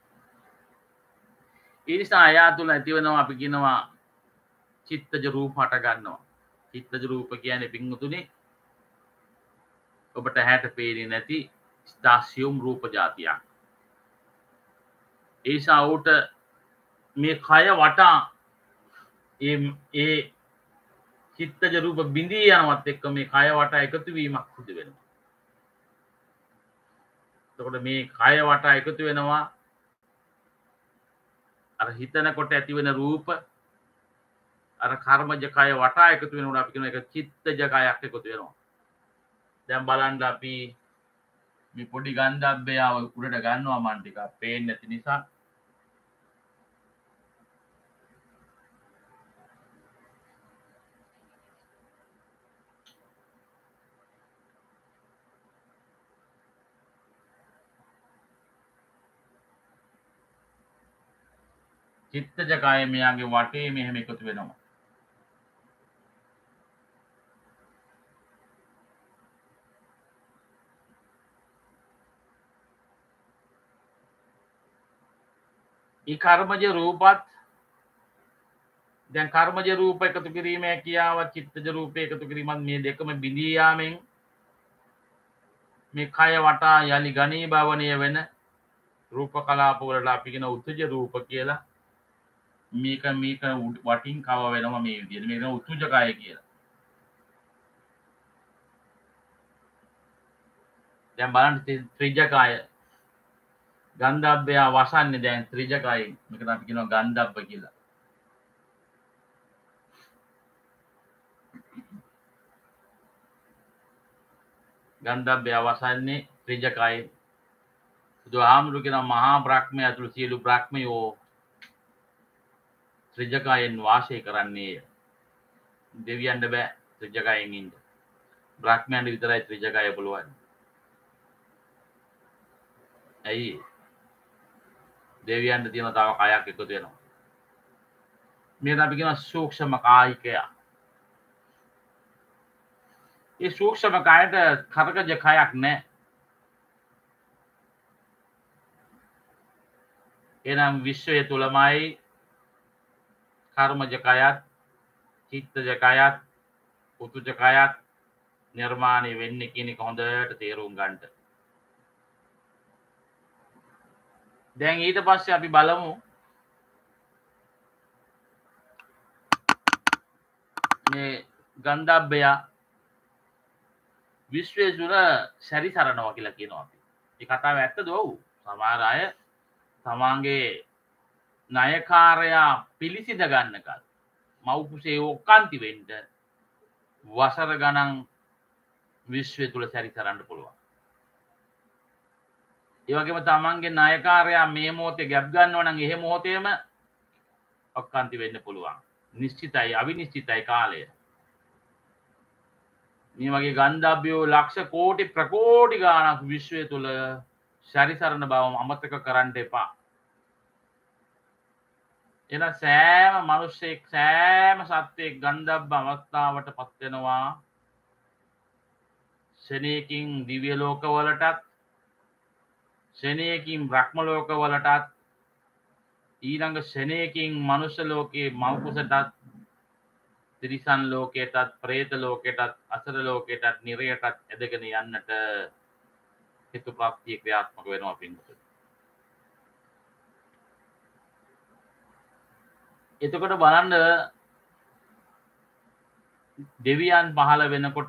ඒ නිසා අයා තුළ ඇති වෙනවා අපි කියනවා චිත්තජ රූප හට ගන්නවා. චිත්තජ රූප කියන්නේ පින්වතුනි ඔබට හැට පේන්නේ නැති ස්ථාසියුම් රූප જાතියක්. ඒ නිසා උට මේ කය වටා ඒ චිත්තජ රූප බිඳී යනවත් එක්ක මේ කය වටා එකතු වීමක් සිදු වෙනවා. එතකොට මේ කය වටා එකතු වෙනවා අර හිතනකොට ඇති වෙන රූප අර කර්මජ කය වටා එකතු වෙනකොට අපි කියන එක චිත්තජ කයක් එකතු වෙනවා. දැන් බලන්න අපි මේ පොඩි ගන්ධබ්බයාව උඩට ගන්නවා මන් ටිකක් පේන්නේ නැති නිසා. චිත්තජ කය මෙයාගේ වටේ මෙහෙම එකතු වෙනවා. ඒ කර්මජ රූපත් දැන් කර්මජ රූප එකතු කිරීම හැකියාව චිත්තජ රූප එකතු කිරීමත් මේ දෙකම බිඳී යාමෙන් මේ කය වටා යලි ඝනීභවණය වෙන රූප කලාප වලට අපි කියන උත්තුජ රූප කියලා. මේක වටින් කව වෙනවා මේ විදිහට. මේක උත්තුජ කය කියලා. දැන් බලන්න ත්‍රිජ කය ගන්ධබ්බයා වසන්නේ දැන් ත්‍රිජ කයෙන්. මේකට අපි කියනවා ගන්ධබ්බ කියලා. ගන්ධබ්බය අවසන්නේ ත්‍රිජකයි. බුදුහාමුදුරු කියන මහා බ්‍රහ්මය ඇතුළු සියලු බ්‍රහ්මයෝ ත්‍රිජකයෙන් වාසය කරන්නේ. දෙවියන්ට බෑ ත්‍රිජකයෙන් ඉන්න. බ්‍රහ්මයන්ට විතරයි ත්‍රිජකය පුළුවන්. ඇයි? දෙවියන්ට තියෙන තව කයක් එකතු වෙනවා. මේක අපි කියන සූක්ෂම කායිකය. ඒ සූක්ෂම කායට කර්කජ කයක් නැහැ. එනම් විශ්වය තුලමයි කර්මජ කයත්, චිත්තජ කයත්, උතුජ කයත් නිර්මාණය වෙන්නේ කියන එක හොඳට තේරුම් ගන්නට. දැන් ඊට පස්සේ අපි බලමු මේ ගන්ධබ්බය විශ්වය තුල සැරිසරනවා කියලා කියනවා අපි. ඒ කතාව ඇත්තද ඔව්? සමහර අය තමන්ගේ ණයකාරයා පිළිසිඳ ගන්නකල් මව් කුසේ ඔක්කාන්ති වෙන්න වසර ගණන් විශ්වය තුල සැරිසරන්න පුළුවන්. ඒ වගේම තමන්ගේ ණයකාරයා මේ මොහොතේ ගැප් ගන්නවා නම් එහෙ මොහොතේම ඔක්කාන්ති වෙන්න පුළුවන්. නිශ්චිතයි අවිනිශ්චිතයි කාලය. මේ වගේ ගන්ධබ්බයෝ ලක්ෂ කෝටි ප්‍රකෝටි ගාණක් විශ්වය තුල සැරිසරන බව අමතක කරන්න එපා. එන සෑම මිනිස්සෙක් සෑම සත්වෙක් ගන්ධබ්බ අවස්ථාවට පත් වෙනවා. ශනේකින් දිව්‍ය ලෝකවලටත් ශනේකින් බ්‍රහ්ම ලෝකවලටත් ඊළඟ ශනේකින් මනුෂ්‍ය ලෝකේ මව්කුසටත් තිරිසන් ලෝකයටත් പ്രേත ලෝකයටත් අසර ලෝකයටත් නිරයටත් ඇදගෙන යන්නට හේතුප්‍රාප්තිය ක්‍රියාත්මක වෙනවා පින්වතුනි. එතකොට බලන්න දෙවියන් පහළ වෙනකොට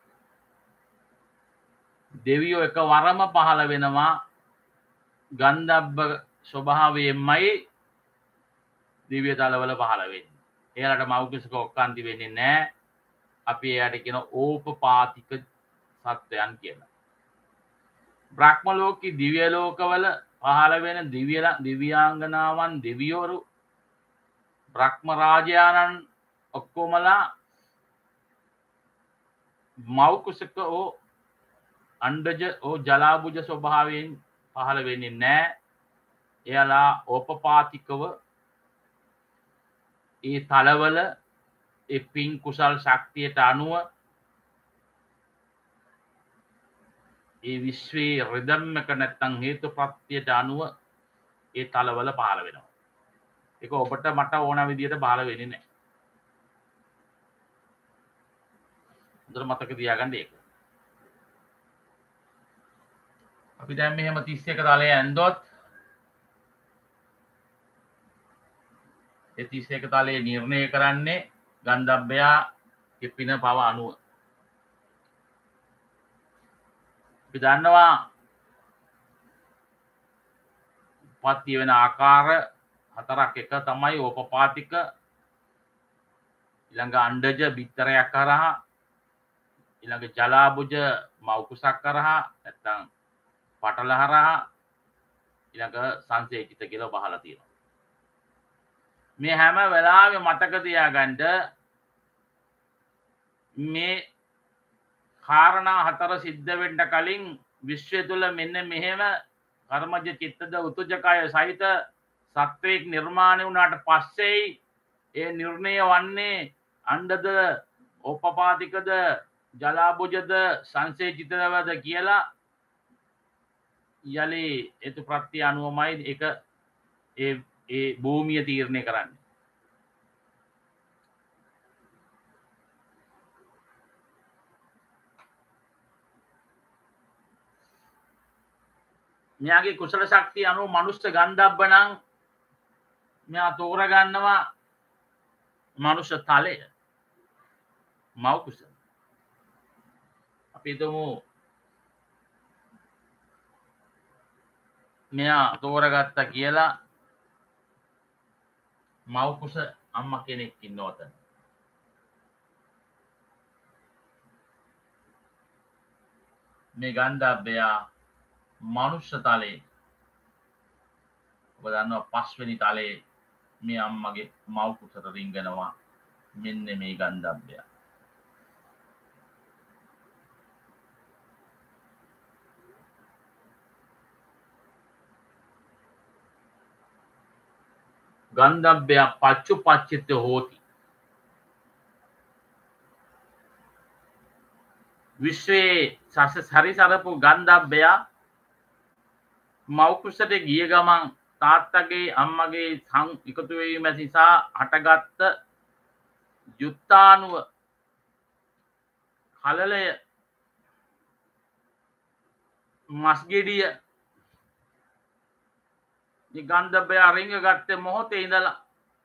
දෙවියෝ එකවරම පහළ වෙනවා ගන්ධබ්බ ස්වභාවයෙන්මයි දිව්‍ය තලවල පහළ වෙන්නේ. එයාලට මෞඛ්‍යසක ඔක්කාන්ති වෙන්නේ නැහැ. අපි එයාට කියන ඕපපාතික සත්වයන් කියලා. බ්‍රහ්ම ලෝකී දිව්‍ය ලෝකවල පහළ වෙන දිව්‍යාංගනාවන් දෙවියෝරු බ්‍රහ්ම රාජයාණන් ඔක්කොමලා මෞඛ්‍යසක අණ්ඩජ ජලාබුජ ස්වභාවයෙන් පහළ වෙන්නේ නැහැ. එයාලා ඕපපාතිකව ඒ තලවල ඒ පින් කුසල් ශක්තියට අනුව ඒ විශ්වයේ රිදම් එක නැත්තම් හේතුප්‍රත්‍යයට අනුව ඒ තලවල පහළ වෙනවා. ඒක ඔබට මට ඕන විදිහට පහළ වෙන්නේ නැහැ. හොඳට මතක තියාගන්න ඒක. අපි දැන් මෙහෙම 31 තලයේ ඇන්දොත් ඒ 31 තලයේ නිර්ණය කරන්නේ ගන්ධබ්බයා පින පව අනුව. අපි දන්නවා උප්පත්ති වෙන ආකාර හතරක්. එක තමයි ඕපපාතික, ඊළඟ අණ්ඩජ බිත්තරයක් කරහා, ඊළඟ ජලාබුජ මෞකුසක් කරහා නැත්තම් පටල හරහා, ඊළඟ සංසේචිත කියලා බහලා තියෙනවා. මේ හැම වෙලාවෙම මතක තියාගන්න මේ කාරණා හතර සිද්ධ වෙන්න කලින් විශ්වය තුල මෙන්න මෙහෙම කර්මජ චිත්තද උතුජකය සහිත සත්වයක් නිර්මාණය වුණාට පස්සේ ඒ නිර්ණය වන්නේ අණ්ඩද ඕපපාතිකද ජලාබුජද සංසේචිතවද කියලා යලි හේතු ප්‍රත්‍ය අනුවමයි ඒක ඒ භූමිය තීරණය කරන්නේ. මෙයාගේ කුසල ශක්තිය අනුව මනුෂ්‍ය ගන්ධබ්බ නම් මෙයා තෝරගන්නවා මනුෂ්‍ය තලය මෞකුස. අපි හිතමු මෙයා තෝරගත්තා කියලා මෞකුස අම්මා කෙනෙක් ඉන්නවා තන. මේ ගන්ධබ්බයා මනුෂ්‍ය තලයේ ඔබ දන්නවා පස්වෙනි තලයේ මේ අම්මගේ මව් කුසට රිංගනවා මෙන්න මේ ගන්ධබ්බයා. ගන්ධබ්බයා පච්චුපච්චිත හෝති. විශ්වයේ සරිසරපු ගන්ධබ්බයා මව්කුසට ගිය ගමන් තාත්තගේ අම්මගේ එකතු වීම නිසා හටගත්ත යුත්තානුව කලලය මස්ගෙඩිය ගන්ධබ්බයා රිංග ගත්තේ මොහොතේ ඉඳලා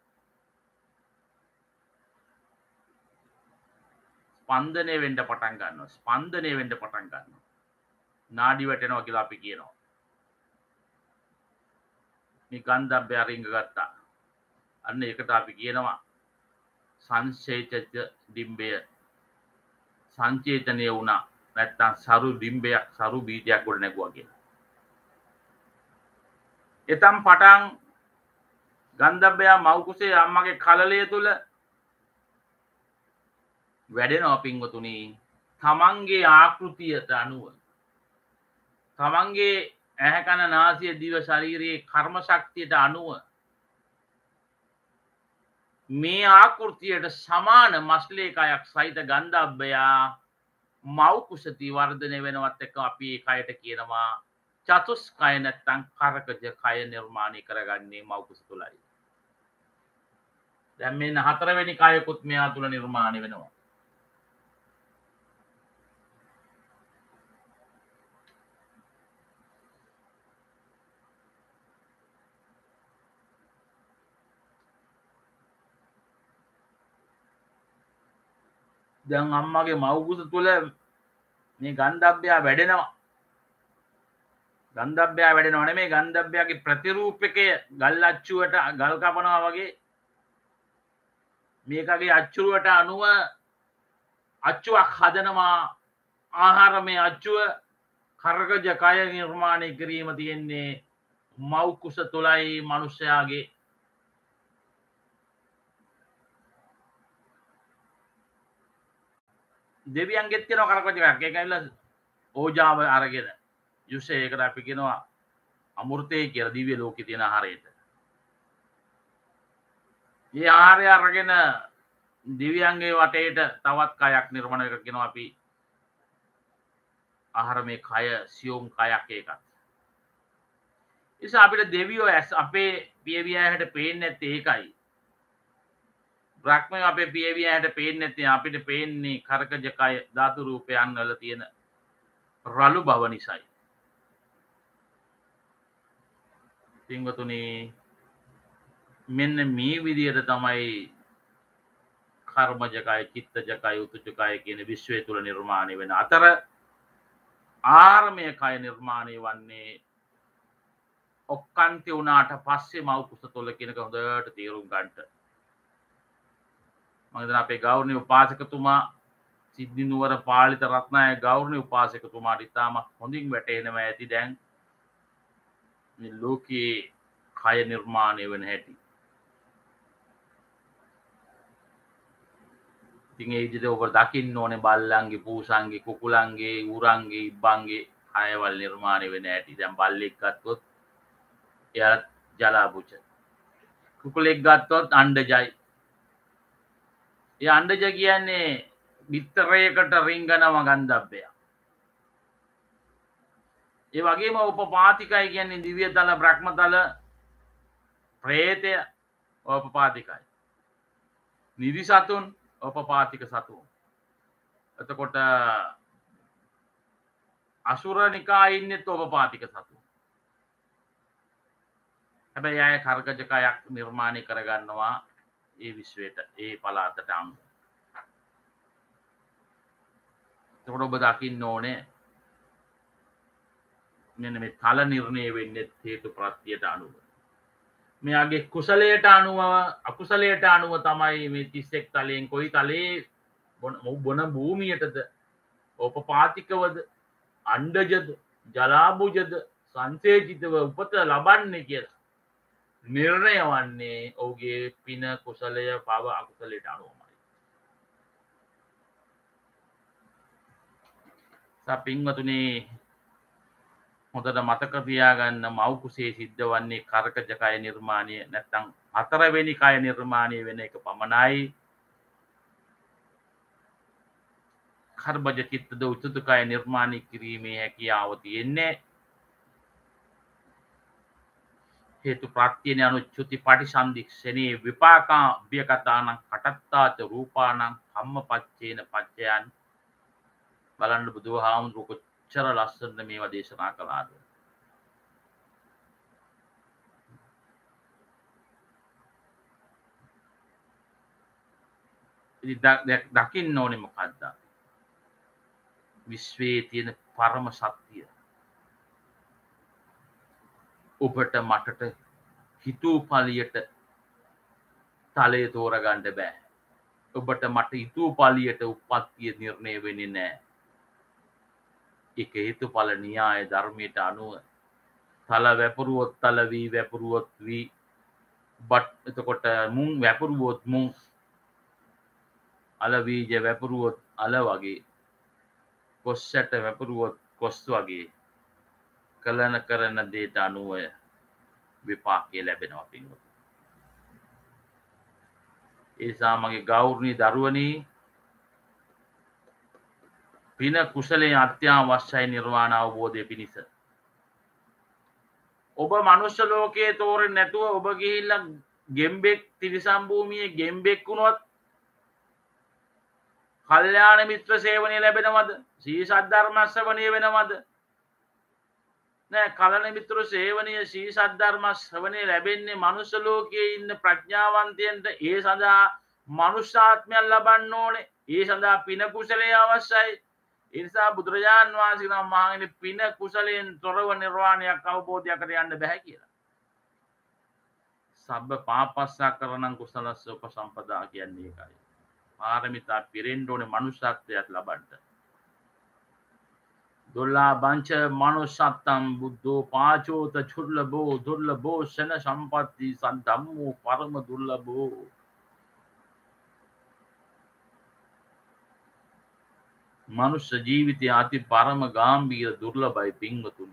ස්පන්දනය වෙන්න පටන් ගන්නවා. ස්පන්දනය වෙන්න පටන් ගන්නවා. නාඩි වැටෙනවා කියලා අපි කියනවා. මේ ගන්ධබ්බයා රිංග ගත්තා. අන්න ඒකට අපි කියනවා සංචේතිත ඩිම්බය සංචේතනය වුණා. නැත්තම් සරු ඩිම්බයක් සරු බීජයක් ගොඩ නැගුවා කියලා. එතම් පටන් ගන්ධබ්බයා මව් කුසේ අම්මගේ කලලය තුල වැඩෙනවා පින්වතුනි. තමන්ගේ ආකෘතියට අනුව තමන්ගේ ඇහැ කන නාසය දිව ශරීරයේ කර්ම ශක්තියට අනුව මේ ආකෘතියට සමාන මස්ලේකයක් සහිත ගන්ධබ්බයා මව් කුසති වර්ධනය වෙනවත් එක්ක අපි ඒ කයට කියනවා චතුස්කය නැත්තම් කරකජ කය නිර්මාණය කරගන්නේ මව් කුස තුලයි. දැන් මෙන්න හතරවෙනි කයකුත් මෙයා තුල නිර්මාණය වෙනවා. දැන් අම්මගේ මව් කුස තුල මේ ගන්ධබ්බයා වැඩෙනවා. ගන්ධබ්බයා වැඩෙනව නෙමෙයි ගන්ධබ්බයාගේ ප්‍රතිරූපකය ගල් අච්චුවට ගල් කපනවා වගේ මේකගේ අච්චුවට අනුව අච්චුවක් හදනවා. ආහාරමය අච්චුව කරකජ කය නිර්මාණය කිරීම තියෙන්නේ මව් කුස තුලයි මනුෂ්‍යයාගේ. දෙවියන්ගෙත් කියනවා කරකජ එකක්. ඒක ඇවිල්ලා ඕජාව අරගෙන යුෂයකට අපි කියනවා අමෘතය කියලා දිව්‍ය ලෝකේ තියෙන ආහාරයට. මේ ආහාරය අරගෙන දිව්‍යයන්ගේ වටේට තවත් කයක් නිර්මාණය කරලා කියනවා අපි ආහාරමේ කය සියුම් කයක් ඒකත්. නිසා අපිට දෙවියෝ අපේ පියවියන්ට පේන්නේ නැත්තේ ඒකයි. බ්‍රහ්මයෝ අපේ පියවියන්ට පේන්නේ නැත්තේ අපිට පේන්නේ කරකජ කය ධාතු රූපයන් වල තියෙන රළු බව නිසායි. පින්වතුනි මෙන්න මේ විදිහට තමයි කර්මජ කය, චිත්තජ කය, උතුජ කය කියන විශ්වය තුල නිර්මාණය වෙන අතර ආර්මය කය නිර්මාණය වන්නේ ඔක්කාන්ති වුණාට පස්සේ මව් කුස තුල කියනක හොඳට තේරුම් ගන්නට. මම හිතන අපේ ගෞරවනීය උපාසකතුමා සිද්ධි නුවර පාලිත රත්නායක ගෞරවනීය උපාසකතුමාට ඉතාමත් හොඳින් වැටහෙනවා ඇති දැන් මේ ලෝකයේ කය නිර්මාණය වෙන හැටි. ඉතින් ඒ විදිහට ඔබ දකින්න ඕනේ බල්ලන්ගේ, පූසන්ගේ, කුකුලන්ගේ, උරන්ගේ, ඉබ්බන්ගේ කයවල නිර්මාණය වෙන හැටි. දැන් බල්ලෙක් ගත්තොත් එයා ජලාබුච. කුකුලෙක් ගත්තොත් අණ්ඩජයි. ඒ අණ්ඩජ කියන්නේ බිත්තරයකට රිංගනම ගන්ධබ්බයා. ඒ වගේම උපපාතිකයි කියන්නේ දිව්‍ය තල, බ්‍රහ්ම තල, ප්‍රේතය උපපාතිකයි. නිදි සතුන් උපපාතික සතුන්. එතකොට අසුර නිකායේ ඉන්නෙත් උපපාතික සතුන්. හැබැයි අය කරකජ කයක් නිර්මාණය කරගන්නවා ඒ විශ්වයට, ඒ පළාතට අනුව. එතකොට ඔබ දකින්න ඕනේ මෙන්න මේ තල නිර්ණය වෙන්නේ හේතු ප්‍රත්‍යයට අනුව. මෙයාගේ කුසලයට අනුව අකුසලයට අනුව තමයි මේ 31 තලයෙන් කොයි තලයේ බොන භූමියටද උපපාතිකවද අණ්ඩජද ජලාභුජද සංසේචිතව උපත ලබන්නේ කියලා නිර්ණය වන්නේ ඔහුගේ පින කුසලය පව අකුසලයට අනුවමයි. පින්වතුනි හොඳට මතක තියාගන්න මව් කුසේ සිද්ධ වන්නේ කර්කජ කය නිර්මාණය නැත්නම් හතරවෙනි කය නිර්මාණය වෙන එක පමණයි. කර්බජ චිත්තද උතුතු කය නිර්මාණය කිරීමේ හැකියාව තියෙන්නේ හේතු ප්‍රත්‍යයන අනුච්චුති පටිසන්ධික්ෂණේ විපාකා අභ්‍යකතානං කටත්තාච රූපානං කම්මපච්චේන පච්චයන් බලන්න බුදුහාමුදුරුවෝ කොච්චර ලස්සනට මේවා දේශනා කළාද. දකින්න ඕනේ මොකද්ද? විශ්වයේ තියෙන පරම සත්‍ය ඔබට මටට හිතූ පලියට තලය තෝරගන්න බෑ. ඔබට මට හිතූ පලියට උප්පත්තිය නිර්ණය වෙන්නේ නෑ. ඒක හේතුඵල න්‍යාය ධර්මයට අනුව තල වැපරුවොත් තල වී වැපරුවොත් වී බට් එතකොට මුං වැපරුවොත් මුං අල වීජ වැපරුවොත් අල වගේ කොස්සට වැපරුවොත් කොස් වගේ කලන කරන දේට අනුව විපාකය ලැබෙනවා පින්වතුනි. ඒ නිසා මගේ ගෞරවනීය දරුවනි පින කුසලයේ අත්‍යවශ්‍යයි නිර්වාණ අවබෝධය පිණිස. ඔබ මනුෂ්‍ය ලෝකයේ තෝරන්නේ නැතුව ඔබ ගිහිල්ලා ගෙම්බෙක් තිරිසන් භූමියේ ගෙම්බෙක් වුණොත් කල්යාණ මිත්‍ර සේවනය ලැබෙනවද? සී සද්ධර්ම ශ්‍රවණය වෙනවද? නෑ. කල්යාණ මිත්‍ර සේවනය සී සද්ධර්ම ශ්‍රවණය ලැබෙන්නේ මනුෂ්‍ය ලෝකයේ ඉන්න ප්‍රඥාවන්තයන්ට. ඒ සඳහා මනුෂ්‍යාත්මයක් ලබන්න ඕනේ. ඒ සඳහා පින කුසලයේ අවශ්‍යයි. ඒ නිසා බුදුරජාණන් වහන්සේ නම් මහණෙනි පින කුසලයෙන් තොරව නිර්වාණයක් අවබෝධයකට යන්න බෑ කියලා. සබ්බ පාපස්සකරණං කුසලස්ස උපසම්පදා කියන්නේ ඒකයි. පාරමිතා පිරෙන්න ඕනේ මනුෂ්‍යත්වයක් ලබන්න. දුර්ලභංච මනුෂ්‍යත්තම් බුද්ධෝ පාචෝත චුර්ලභෝ දුර්ලභෝ ශන සම්පatti සද්ධම්මෝ පරම දුර්ලභෝ. මනුෂ්‍ය ජීවිතය අති පරම ගාම්භීර දුර්ලභයි පින්වතුනි.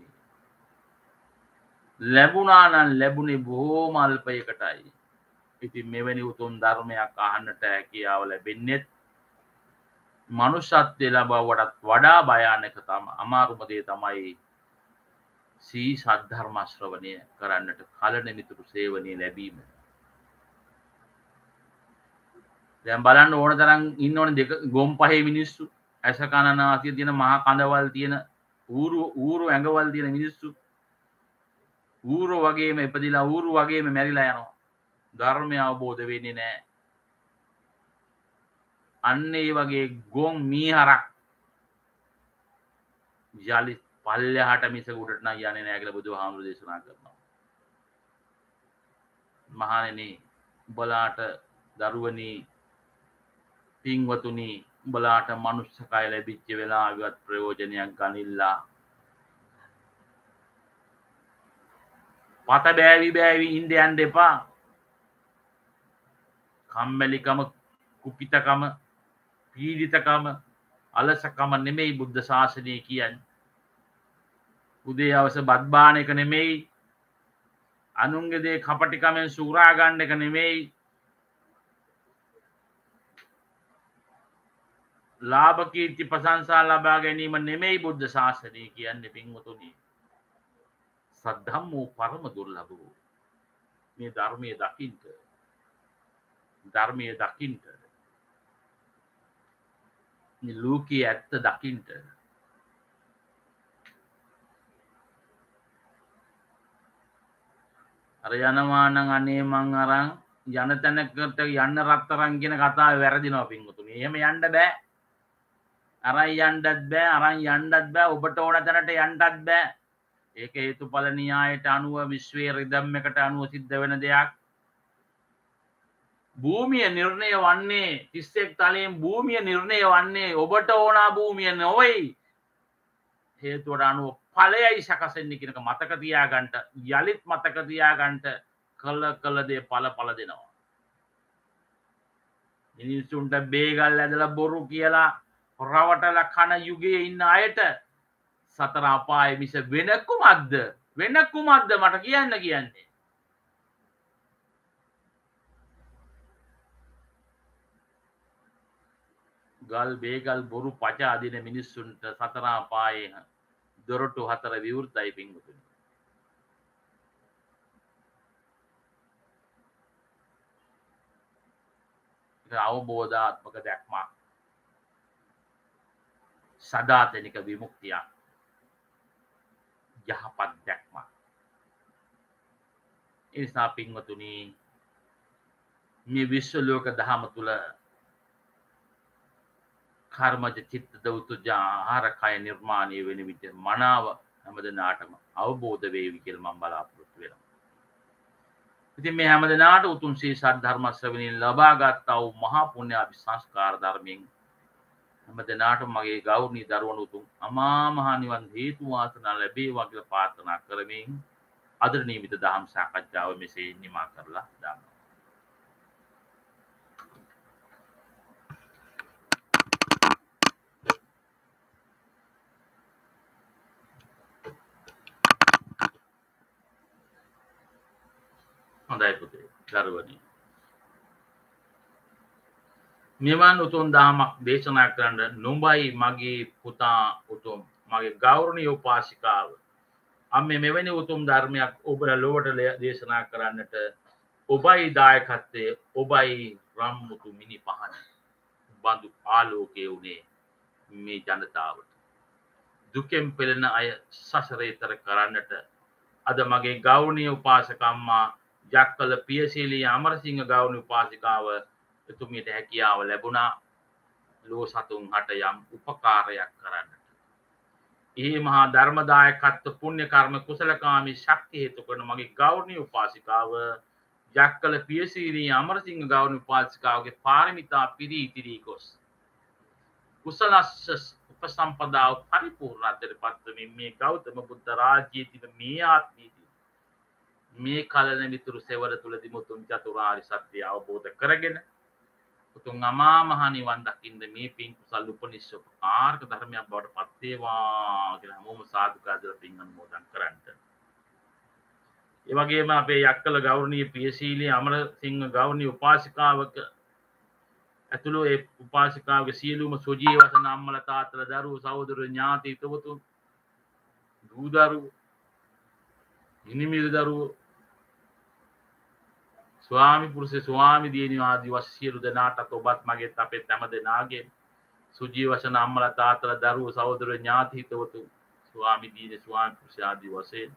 ලැබුණා නම් ලැබුණේ බොහෝම අල්පයකටයි. ඉතින් මෙවැනි උතුම් ධර්මයක් අහන්නට හැකියාව ලැබෙන්නේ මනුෂ්‍යත්වය ලබවටත් වඩා භයානක අමාරුම දේ තමයි සී සද්ධර්ම ශ්‍රවණය කරන්නට කලණ මිතුරු සේවනය ලැබීම. දැන් බලන්න ඕන තරම් ඉන්න ඕන දෙක ගොම් පහේ මිනිස්සු ඇස කන නාසය තියෙන මහා කඳවල් තියෙන ඌරු ඇඟවල් තියෙන මිනිස්සු ඌරු වගේම ඉපදිලා ඌරු වගේම මැරිලා යනවා. ධර්මය අවබෝධ වෙන්නේ නැහැ. අන්න ඒ වගේ ගොන් මීහරක් යලි පල්ලෙහාට මිස උඩට නම් යන්නේ නැහැ කියලා බුදුහාමුදුරු දේශනා කරනවා. මහණෙනි උඹලාට දරුවනි පින්වතුනි උඹලාට මනුෂ්‍ය කය ලැබිච්ච වෙලාවවත් ප්‍රයෝජනයක් ගනිල්ලා. පත බෑවි ඉන්න යන්න එපා. කම්මැලිකම කුපිතකම පීඩිතකම අලසකම නෙමෙයි බුද්ධ ශාසනය කියන්නේ. උදේ හවස බත් බාන එක නෙමෙයි. අනුන්ගේ දේ කපටිකමෙන් සූරා ගන්න එක නෙමෙයි. ලාභ කීර්ති ප්‍රශංසා ලබා ගැනීම නෙමෙයි බුද්ධ ශාසනය කියන්නේ පින්වතුනි. සද්ධම්මෝ පරම දුර්ලභෝ. මේ ධර්මයේ දකින්න ලෝකයේ ඇත්ත දකින්න අර යනවා නම් අනේ මං අරන් යන තැනකට යන්න රත්තරන් කියන කතාව වැරදිනවා පින්වතුනි. එහෙම යන්න බෑ. අරන් යන්නත් බෑ. ඔබට ඕන තැනට යන්නත් බෑ. ඒක හේතුඵල න්‍යායට අනුව විශ්වයේ රිදම් එකට අනුව සිද්ධ වෙන දෙයක්. භූමිය නිර්ණය වන්නේ 31 තලයෙන් භූමිය නිර්ණය වන්නේ ඔබට ඕනා භූමිය නොවේ. හේතුවට අනුව ඵලයයි සකසෙන්නේ කියන එක මතක තියාගන්න යලිත් මතක තියාගන්න කළ දේ ඵල දෙනවා. මිනිස්සුන්ට බේගල් ඇදලා බොරු කියලා රවටලා කන යුගයේ ඉන්න අයට සතර අපාය මිස වෙන කුමක්ද මට කියන්නේ. ගල් බේගල් බොරු පච අදින මිනිස්සුන්ට සතර අපායේ දොරටු 4 විවෘතයි පින්වතුනි. ඒක අවබෝධාත්මක දැක්මක්. සදාතනික විමුක්තියක්. යහපත් දැක්මක්. ඒ නිසා පින්වතුනි මේ විශ්ව ලෝක දහම තුල කර්මජ චිත්ත දෞතුජ ආහාර කය නිර්මාණය වෙන විට මනාව හැමදෙනාටම අවබෝධ වේවි කියලා මම බලාපොරොත්තු වෙනවා. ඉතින් මේ හැමදෙනාට උතුම් ශ්‍රී සද්ධර්ම ශ්‍රවණයෙන් ලබා ගත්තා වූ මහා පුණ්‍ය අභිසංස්කාර ධර්මයෙන් හැමදෙනාටම මගේ ගෞරවනීය දරුවන උතුම් අමා මහ නිවන් හේතු වාසනා ලැබේවා කියලා ප්‍රාර්ථනා කරමින් අද නියමිත දහම් සාකච්ඡාව මෙසේ නිමා කරලා දානවා. හොඳයි පුතේ දරුවනි. මෙවන් උතුම් දහමක් දේශනා කරන්න නුඹයි මගේ පුතා උතුම් මගේ ගෞරවනීය උපාසිකාව අම්මේ මෙවැනි උතුම් ධර්මයක් ඔබලා ලොවට දේශනා කරන්නට ඔබයි දායකත්වයේ ඔබයි රම්මුතු මිනි පහන බඳු ආලෝකයේ උනේ මේ ජනතාවට දුකෙන් පෙළෙන අය සසරේතර කරන්නට අද මගේ ගෞරවනීය උපාසක අම්මා ජක්කල පියසීලී අමරසිංහ ගෞරවනීය උපාසිකාව එතුමියට හැකියාව ලැබුණා ලෝ සතුන් හට යම් උපකාරයක් කරන්නට. ඒ මහා ධර්මදායකත්ව පුණ්‍ය කර්ම කුසලකාමී ශක්තිය හේතු කරන මගේ ගෞරවනීය උපාසිකාව ජක්කල පියසීලී අමරසිංහ ගෞරවනීය උපාසිකාවගේ පාරමිතා පිරී ඉතිරී ගොස් කුසලස්ස උපසම්පදාව පරිපූර්ණත්වයට පත්වමින් මේ ගෞතම බුද්ධ රාජ්‍යයේ තිබෙන මේ ආත්මයේදී මේ කලන මිතුරු සෙවර තුලදී මුතුන් චතුරාර්ය සත්‍ය අවබෝධ කරගෙන උතුම් අමා මහ නිවන් දකින්න මේ පින් කුසල් උපනිශ්‍රපකාරක ධර්මයක් බවට පත් වේවා කියලා හැමෝම සාදුකාර දලා පින් අනුමෝදන් කරන්ට. ඒ වගේම අපේ යක්කල ගෞරවනීය පියසීලී අමරසිංහ ගෞරවනීය උපාසිකාවක ඇතුළු ඒ උපාසිකාවගේ සියලුම සුජීවසන අම්මලා තාත්තලා දරුවෝ සහෝදරයෝ ඥාති හිතවතුන් දූ දරුවෝ ඉනිමිල් දරුවෝ ස්වාමි පුරුෂ ස්වාමි දියණිය ආදී වශයෙන් දෙනාටත් ඔබත් මගේත් අපේ හැම දෙනාගේ සුජීවසන අම්මලා තාත්තලා දරුවෝ සහෝදරයෝ ඥාති හිතවතුන් ස්වාමි දියණිය ස්වාමි පුරුෂ ආදී වශයෙන්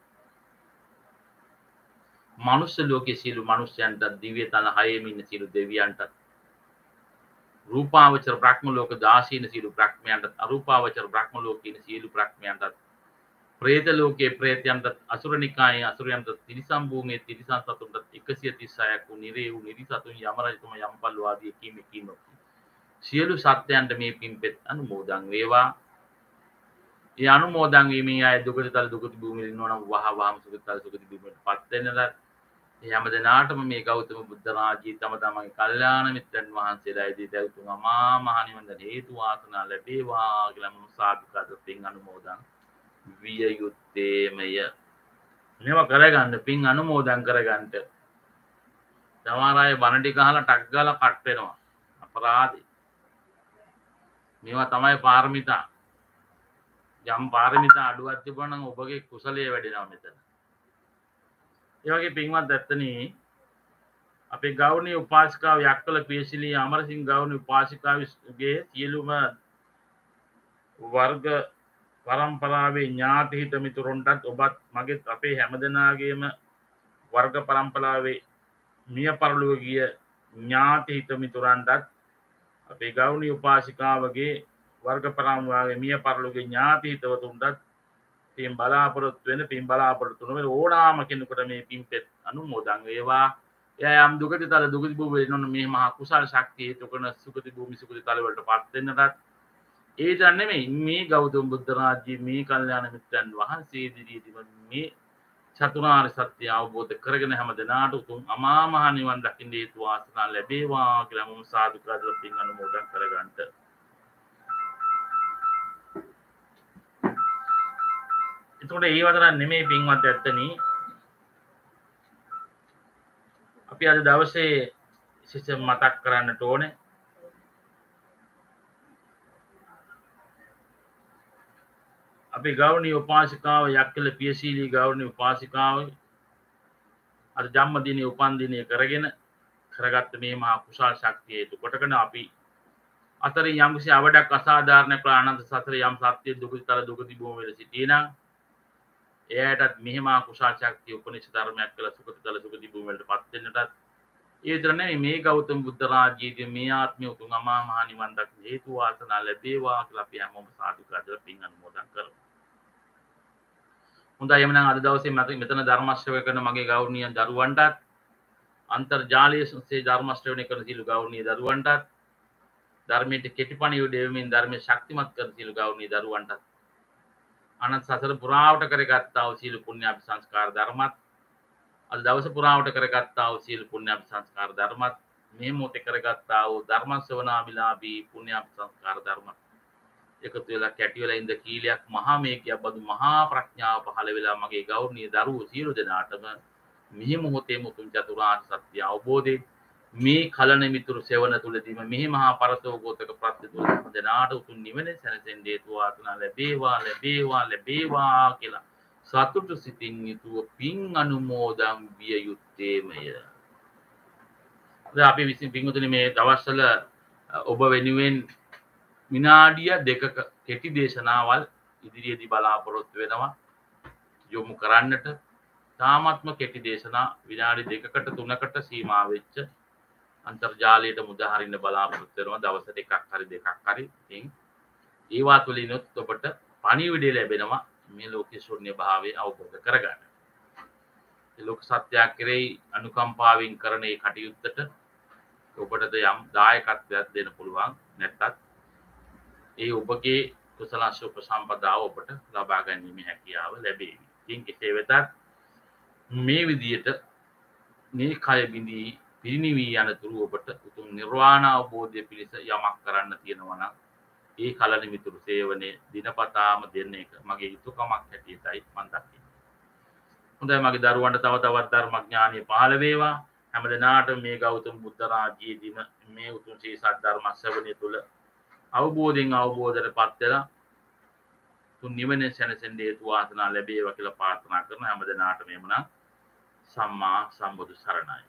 මනුෂ්‍ය ලෝකයේ සියලු මනුෂ්‍යයන්ට දිව්‍ය තල හයේම ඉන්න සියලු දෙවියන්ට රූපාවචර බ්‍රහ්ම ලෝක 16 සියලු බ්‍රහ්මයන්ට අරූපාවචර බ්‍රහ්ම ලෝකයේ ඉන්න සියලු බ්‍රහ්මයන්ට ප්‍රේත ලෝකයේ ප්‍රේතයන්ට අසුර නිකායේ අසුරයන්ට තිරිසන් භූමියේ තිරිසන් සතුන්ට 136ක් වූ නිරේ වූ නිරි සතුන් යම රජතුම යම්පල්ලු ආදී කීම සියලු සත්‍යයන්ට මේ පින්පෙත් අනුමෝදන් වේවා. ඒ අනුමෝදන් වීමේ අය දුකටතල දුකති භූමියේ ඉන්නවනම් වහවහම සුගතතල සුගති භූමියටපත් වෙන්නට ඒ හැම දිනාටම මේ ගෞතම බුද්ධ රාජ්‍යය තම තමන්ගේ කල්යාණ මිත්‍රන් වහන්සේලා ඉදී දවතුන් අමා මහ නිවන් හේතු වාසනා ලැබේවා කියලා මම සාදුකාර පින් අනුමෝදන් විය යුත්තේමය. මේවා කරගන්න පින් අනුමෝදන් කරගන්න. සමහර අය බණ ටික අහලා ටක් ගාලා කට් වෙනවා. අපරාධේ. මේවා තමයි පාරමිතා. යම් පාරමිතා අඩුවක් තිබුණා නම් ඔබගේ කුසලයේ වැඩෙනවා මෙතන. ඒ වගේ පින්වත් ඇත්තනි අපේ ගෞරවනීය උපාසිකාව යක්කල පියසීලී අමරසිංහ ගෞරවනීය උපාසිකාවගේ සියලුම වර්ග පරම්පරාවේ ඥාති හිත මිතුරුන්ටත් ඔබත් මගෙත් අපේ හැමදෙනාගේම වර්ග පරම්පරාවේ මිය පරලොව ගිය ඥාති හිත මිතුරන්ටත් අපේ ගෞරවනීය උපාසිකාවගේ වර්ග පරම්පරාවේ මිය පරලොවගේ ඥාති හිතවතුන්ටත් පින් බලාපොරොත්තු වෙන පින් බලාපොරොත්තු නොවන ඕනාම කෙනෙකුට මේ පින්පෙත් අනුමෝදන් වේවා. එයා යම් දුකටතල දුකති භූමියේ ඉන්න මේ මහා කුසල ශක්තිය හේතු කරන සුගති භූමි සුගති තල වලට පත් වෙන්නටත් ඒ දන්නේ මේ ගෞතම බුද්ධ රාජ්‍යයේ මේ කල්යාණ මිත්‍රයන් වහන්සේ ඉදිරියේදී මේ චතුරාර්ය සත්‍ය අවබෝධ කරගෙන හැම දිනාට උතුම් අමා මහ නිවන් දකින්න හේතු වාසනා ලැබේවා කියලා මම සාදුකාර පින් අනුමෝදන් කරගන්නට. එතකොට ඒ වතර නෙමෙයි පින්වත් ඇත්තනි. අපි අද දවසේ විශේෂ මතක් කරන්නට ඕනේ අපි ගෞරවනීය උපාසිකාව යක්කල පියසීලී ගෞරවනීය උපාසිකාව අද ජන්මදිනයේ උපන් දිනය කරගෙන කරගත්ත මේ මහා කුසල් ශක්තිය හේතු කොටගෙන අපි අතරින් යම්කිසි අවඩක් අසාධාරණ ප්‍රාණන්ත සතර යම් සත්‍ය දුකතර දුක තිබුම වෙල සිටිනා එයාටත් මෙහිම කුසල් ශක්තිය උපනිෂ ධර්මයක් කළ සුගතතල දුක තිබුම වලට පත් වෙන්නටත් ඒ විතර නෙවෙයි මේ ගෞතම බුද්ධ රාජ්‍යයේදී මේ ආත්මය උතුම් අමා මහ නිවන් දකින්න හේතු වාසනා ලැබේවා කියලා අපි හැමෝම සාදුකාර පින් අනුමෝදන් කරමු. හොඳයි එමනම් අද දවසේ මෙතන ධර්ම ශ්‍රවණය කරන මගේ ගෞරවනීය දරුවන්ටත් අන්තර්ජාලයේ ඔස්සේ ධර්ම ශ්‍රවණය කරන සියලු ගෞරවනීය දරුවන්ටත් ධර්මයේ කෙටිපණිවිඩ දෙමින් ධර්මයේ ශක්තිමත් කරන සියලු ගෞරවනීය දරුවන්ටත් අනන්ත සසර පුරාවට කරගත්තා වූ සියලු පුණ්‍ය අභිසංස්කාර ධර්මත් අද දවස පුරාවට කරගත්තා වූ සියලු පුණ්‍ය අභිසංස්කාර ධර්මත් මේ මොහොතේ කරගත්තා වූ ධර්ම ශ්‍රවණාබිලාභී පුණ්‍ය අභිසංස්කාර ධර්මත් එකතු වෙලා කැටි වෙලා ඉඳ කීලයක් මහා මේකයක් බඳු මහා ප්‍රඥාව පහළ වෙලා මගේ ගෞරවනීය දරුවෝ සියලු දෙනාටම මිහි මොහොතේ මුතුන් චතුරාර්ය සත්‍ය අවබෝධේ මේ කලන මිතුරු සෙවන තුලදීම මෙහි මහා පරතෝගෝතක ප්‍රත්‍ය තුල හැම දෙනාට උතුම් නිවන සැනසෙන්න හේතු වාසනා ලැබේවා ලැබේවා ලැබේවා කියලා සතුටු සිතින් යුතුව පින් අනුමෝදන් විය යුත්තේමය. දැන් අපි විසින් පින්වතුනි මේ දවස්වල ඔබ වෙනුවෙන් විනාඩිය දෙකක කෙටි දේශනාවල් ඉදිරියේදී බලාපොරොත්තු වෙනවා යොමු කරන්නට. තාමත්ම කෙටි දේශනා විනාඩි දෙකකට තුනකට සීමා වෙච්ච අන්තර්ජාලයට මුදහරින්න බලාපොරොත්තු වෙනවා දවසට එකක් හරි දෙකක් හරි. ඉතින් ඒවා තුලිනුත් ඔබට පණිවිඩය ලැබෙනවා මේ ලෝකයේ ශූන්‍ය භාවය අවබෝධ කරගන්න. ඒ ලෝක සත්‍යයක් කෙරෙහි අනුකම්පාවෙන් කරන මේ කටයුත්තට ඔබට යම් දායකත්වයක් දෙන්න පුළුවන් නැත්නම් ඒ ඔබගේ කුසල උපසම්පදාව ඔබට ලබා ගැනීමේ හැකියාව ලැබේවි. ඉතින් කෙසේ වෙතත් මේ විදියට මේ කය බිඳී පිරිනිවී යනතුරු ඔබට උතුම් නිර්වාණ අවබෝධය පිණිස යමක් කරන්න තියෙනවා නම් ඒ කලන මිතුරු සේවනයේ දිනපතාම දෙන්න එක මගේ යුතුයකමක් හැටියටයි මම දකින්නේ. හොඳයි මගේ දරුවන්ට තව තවත් ධර්මඥානෙ පහළ වේවා. හැමදෙනාටම මේ ගෞතම බුද්ධ රාජ්‍යයේදීම මේ උතුම් ශ්‍රී සද්ධර්ම ශ්‍රවණය තුළ අවබෝධයෙන් අවබෝධයටපත් වෙලා තුන් නිවන සැනසෙන්න හේතු වාසනා ලැබේවා කියලා ප්‍රාර්ථනා කරන හැමදෙනාටම එමුනම් සම්මා සම්බුදු සරණයි.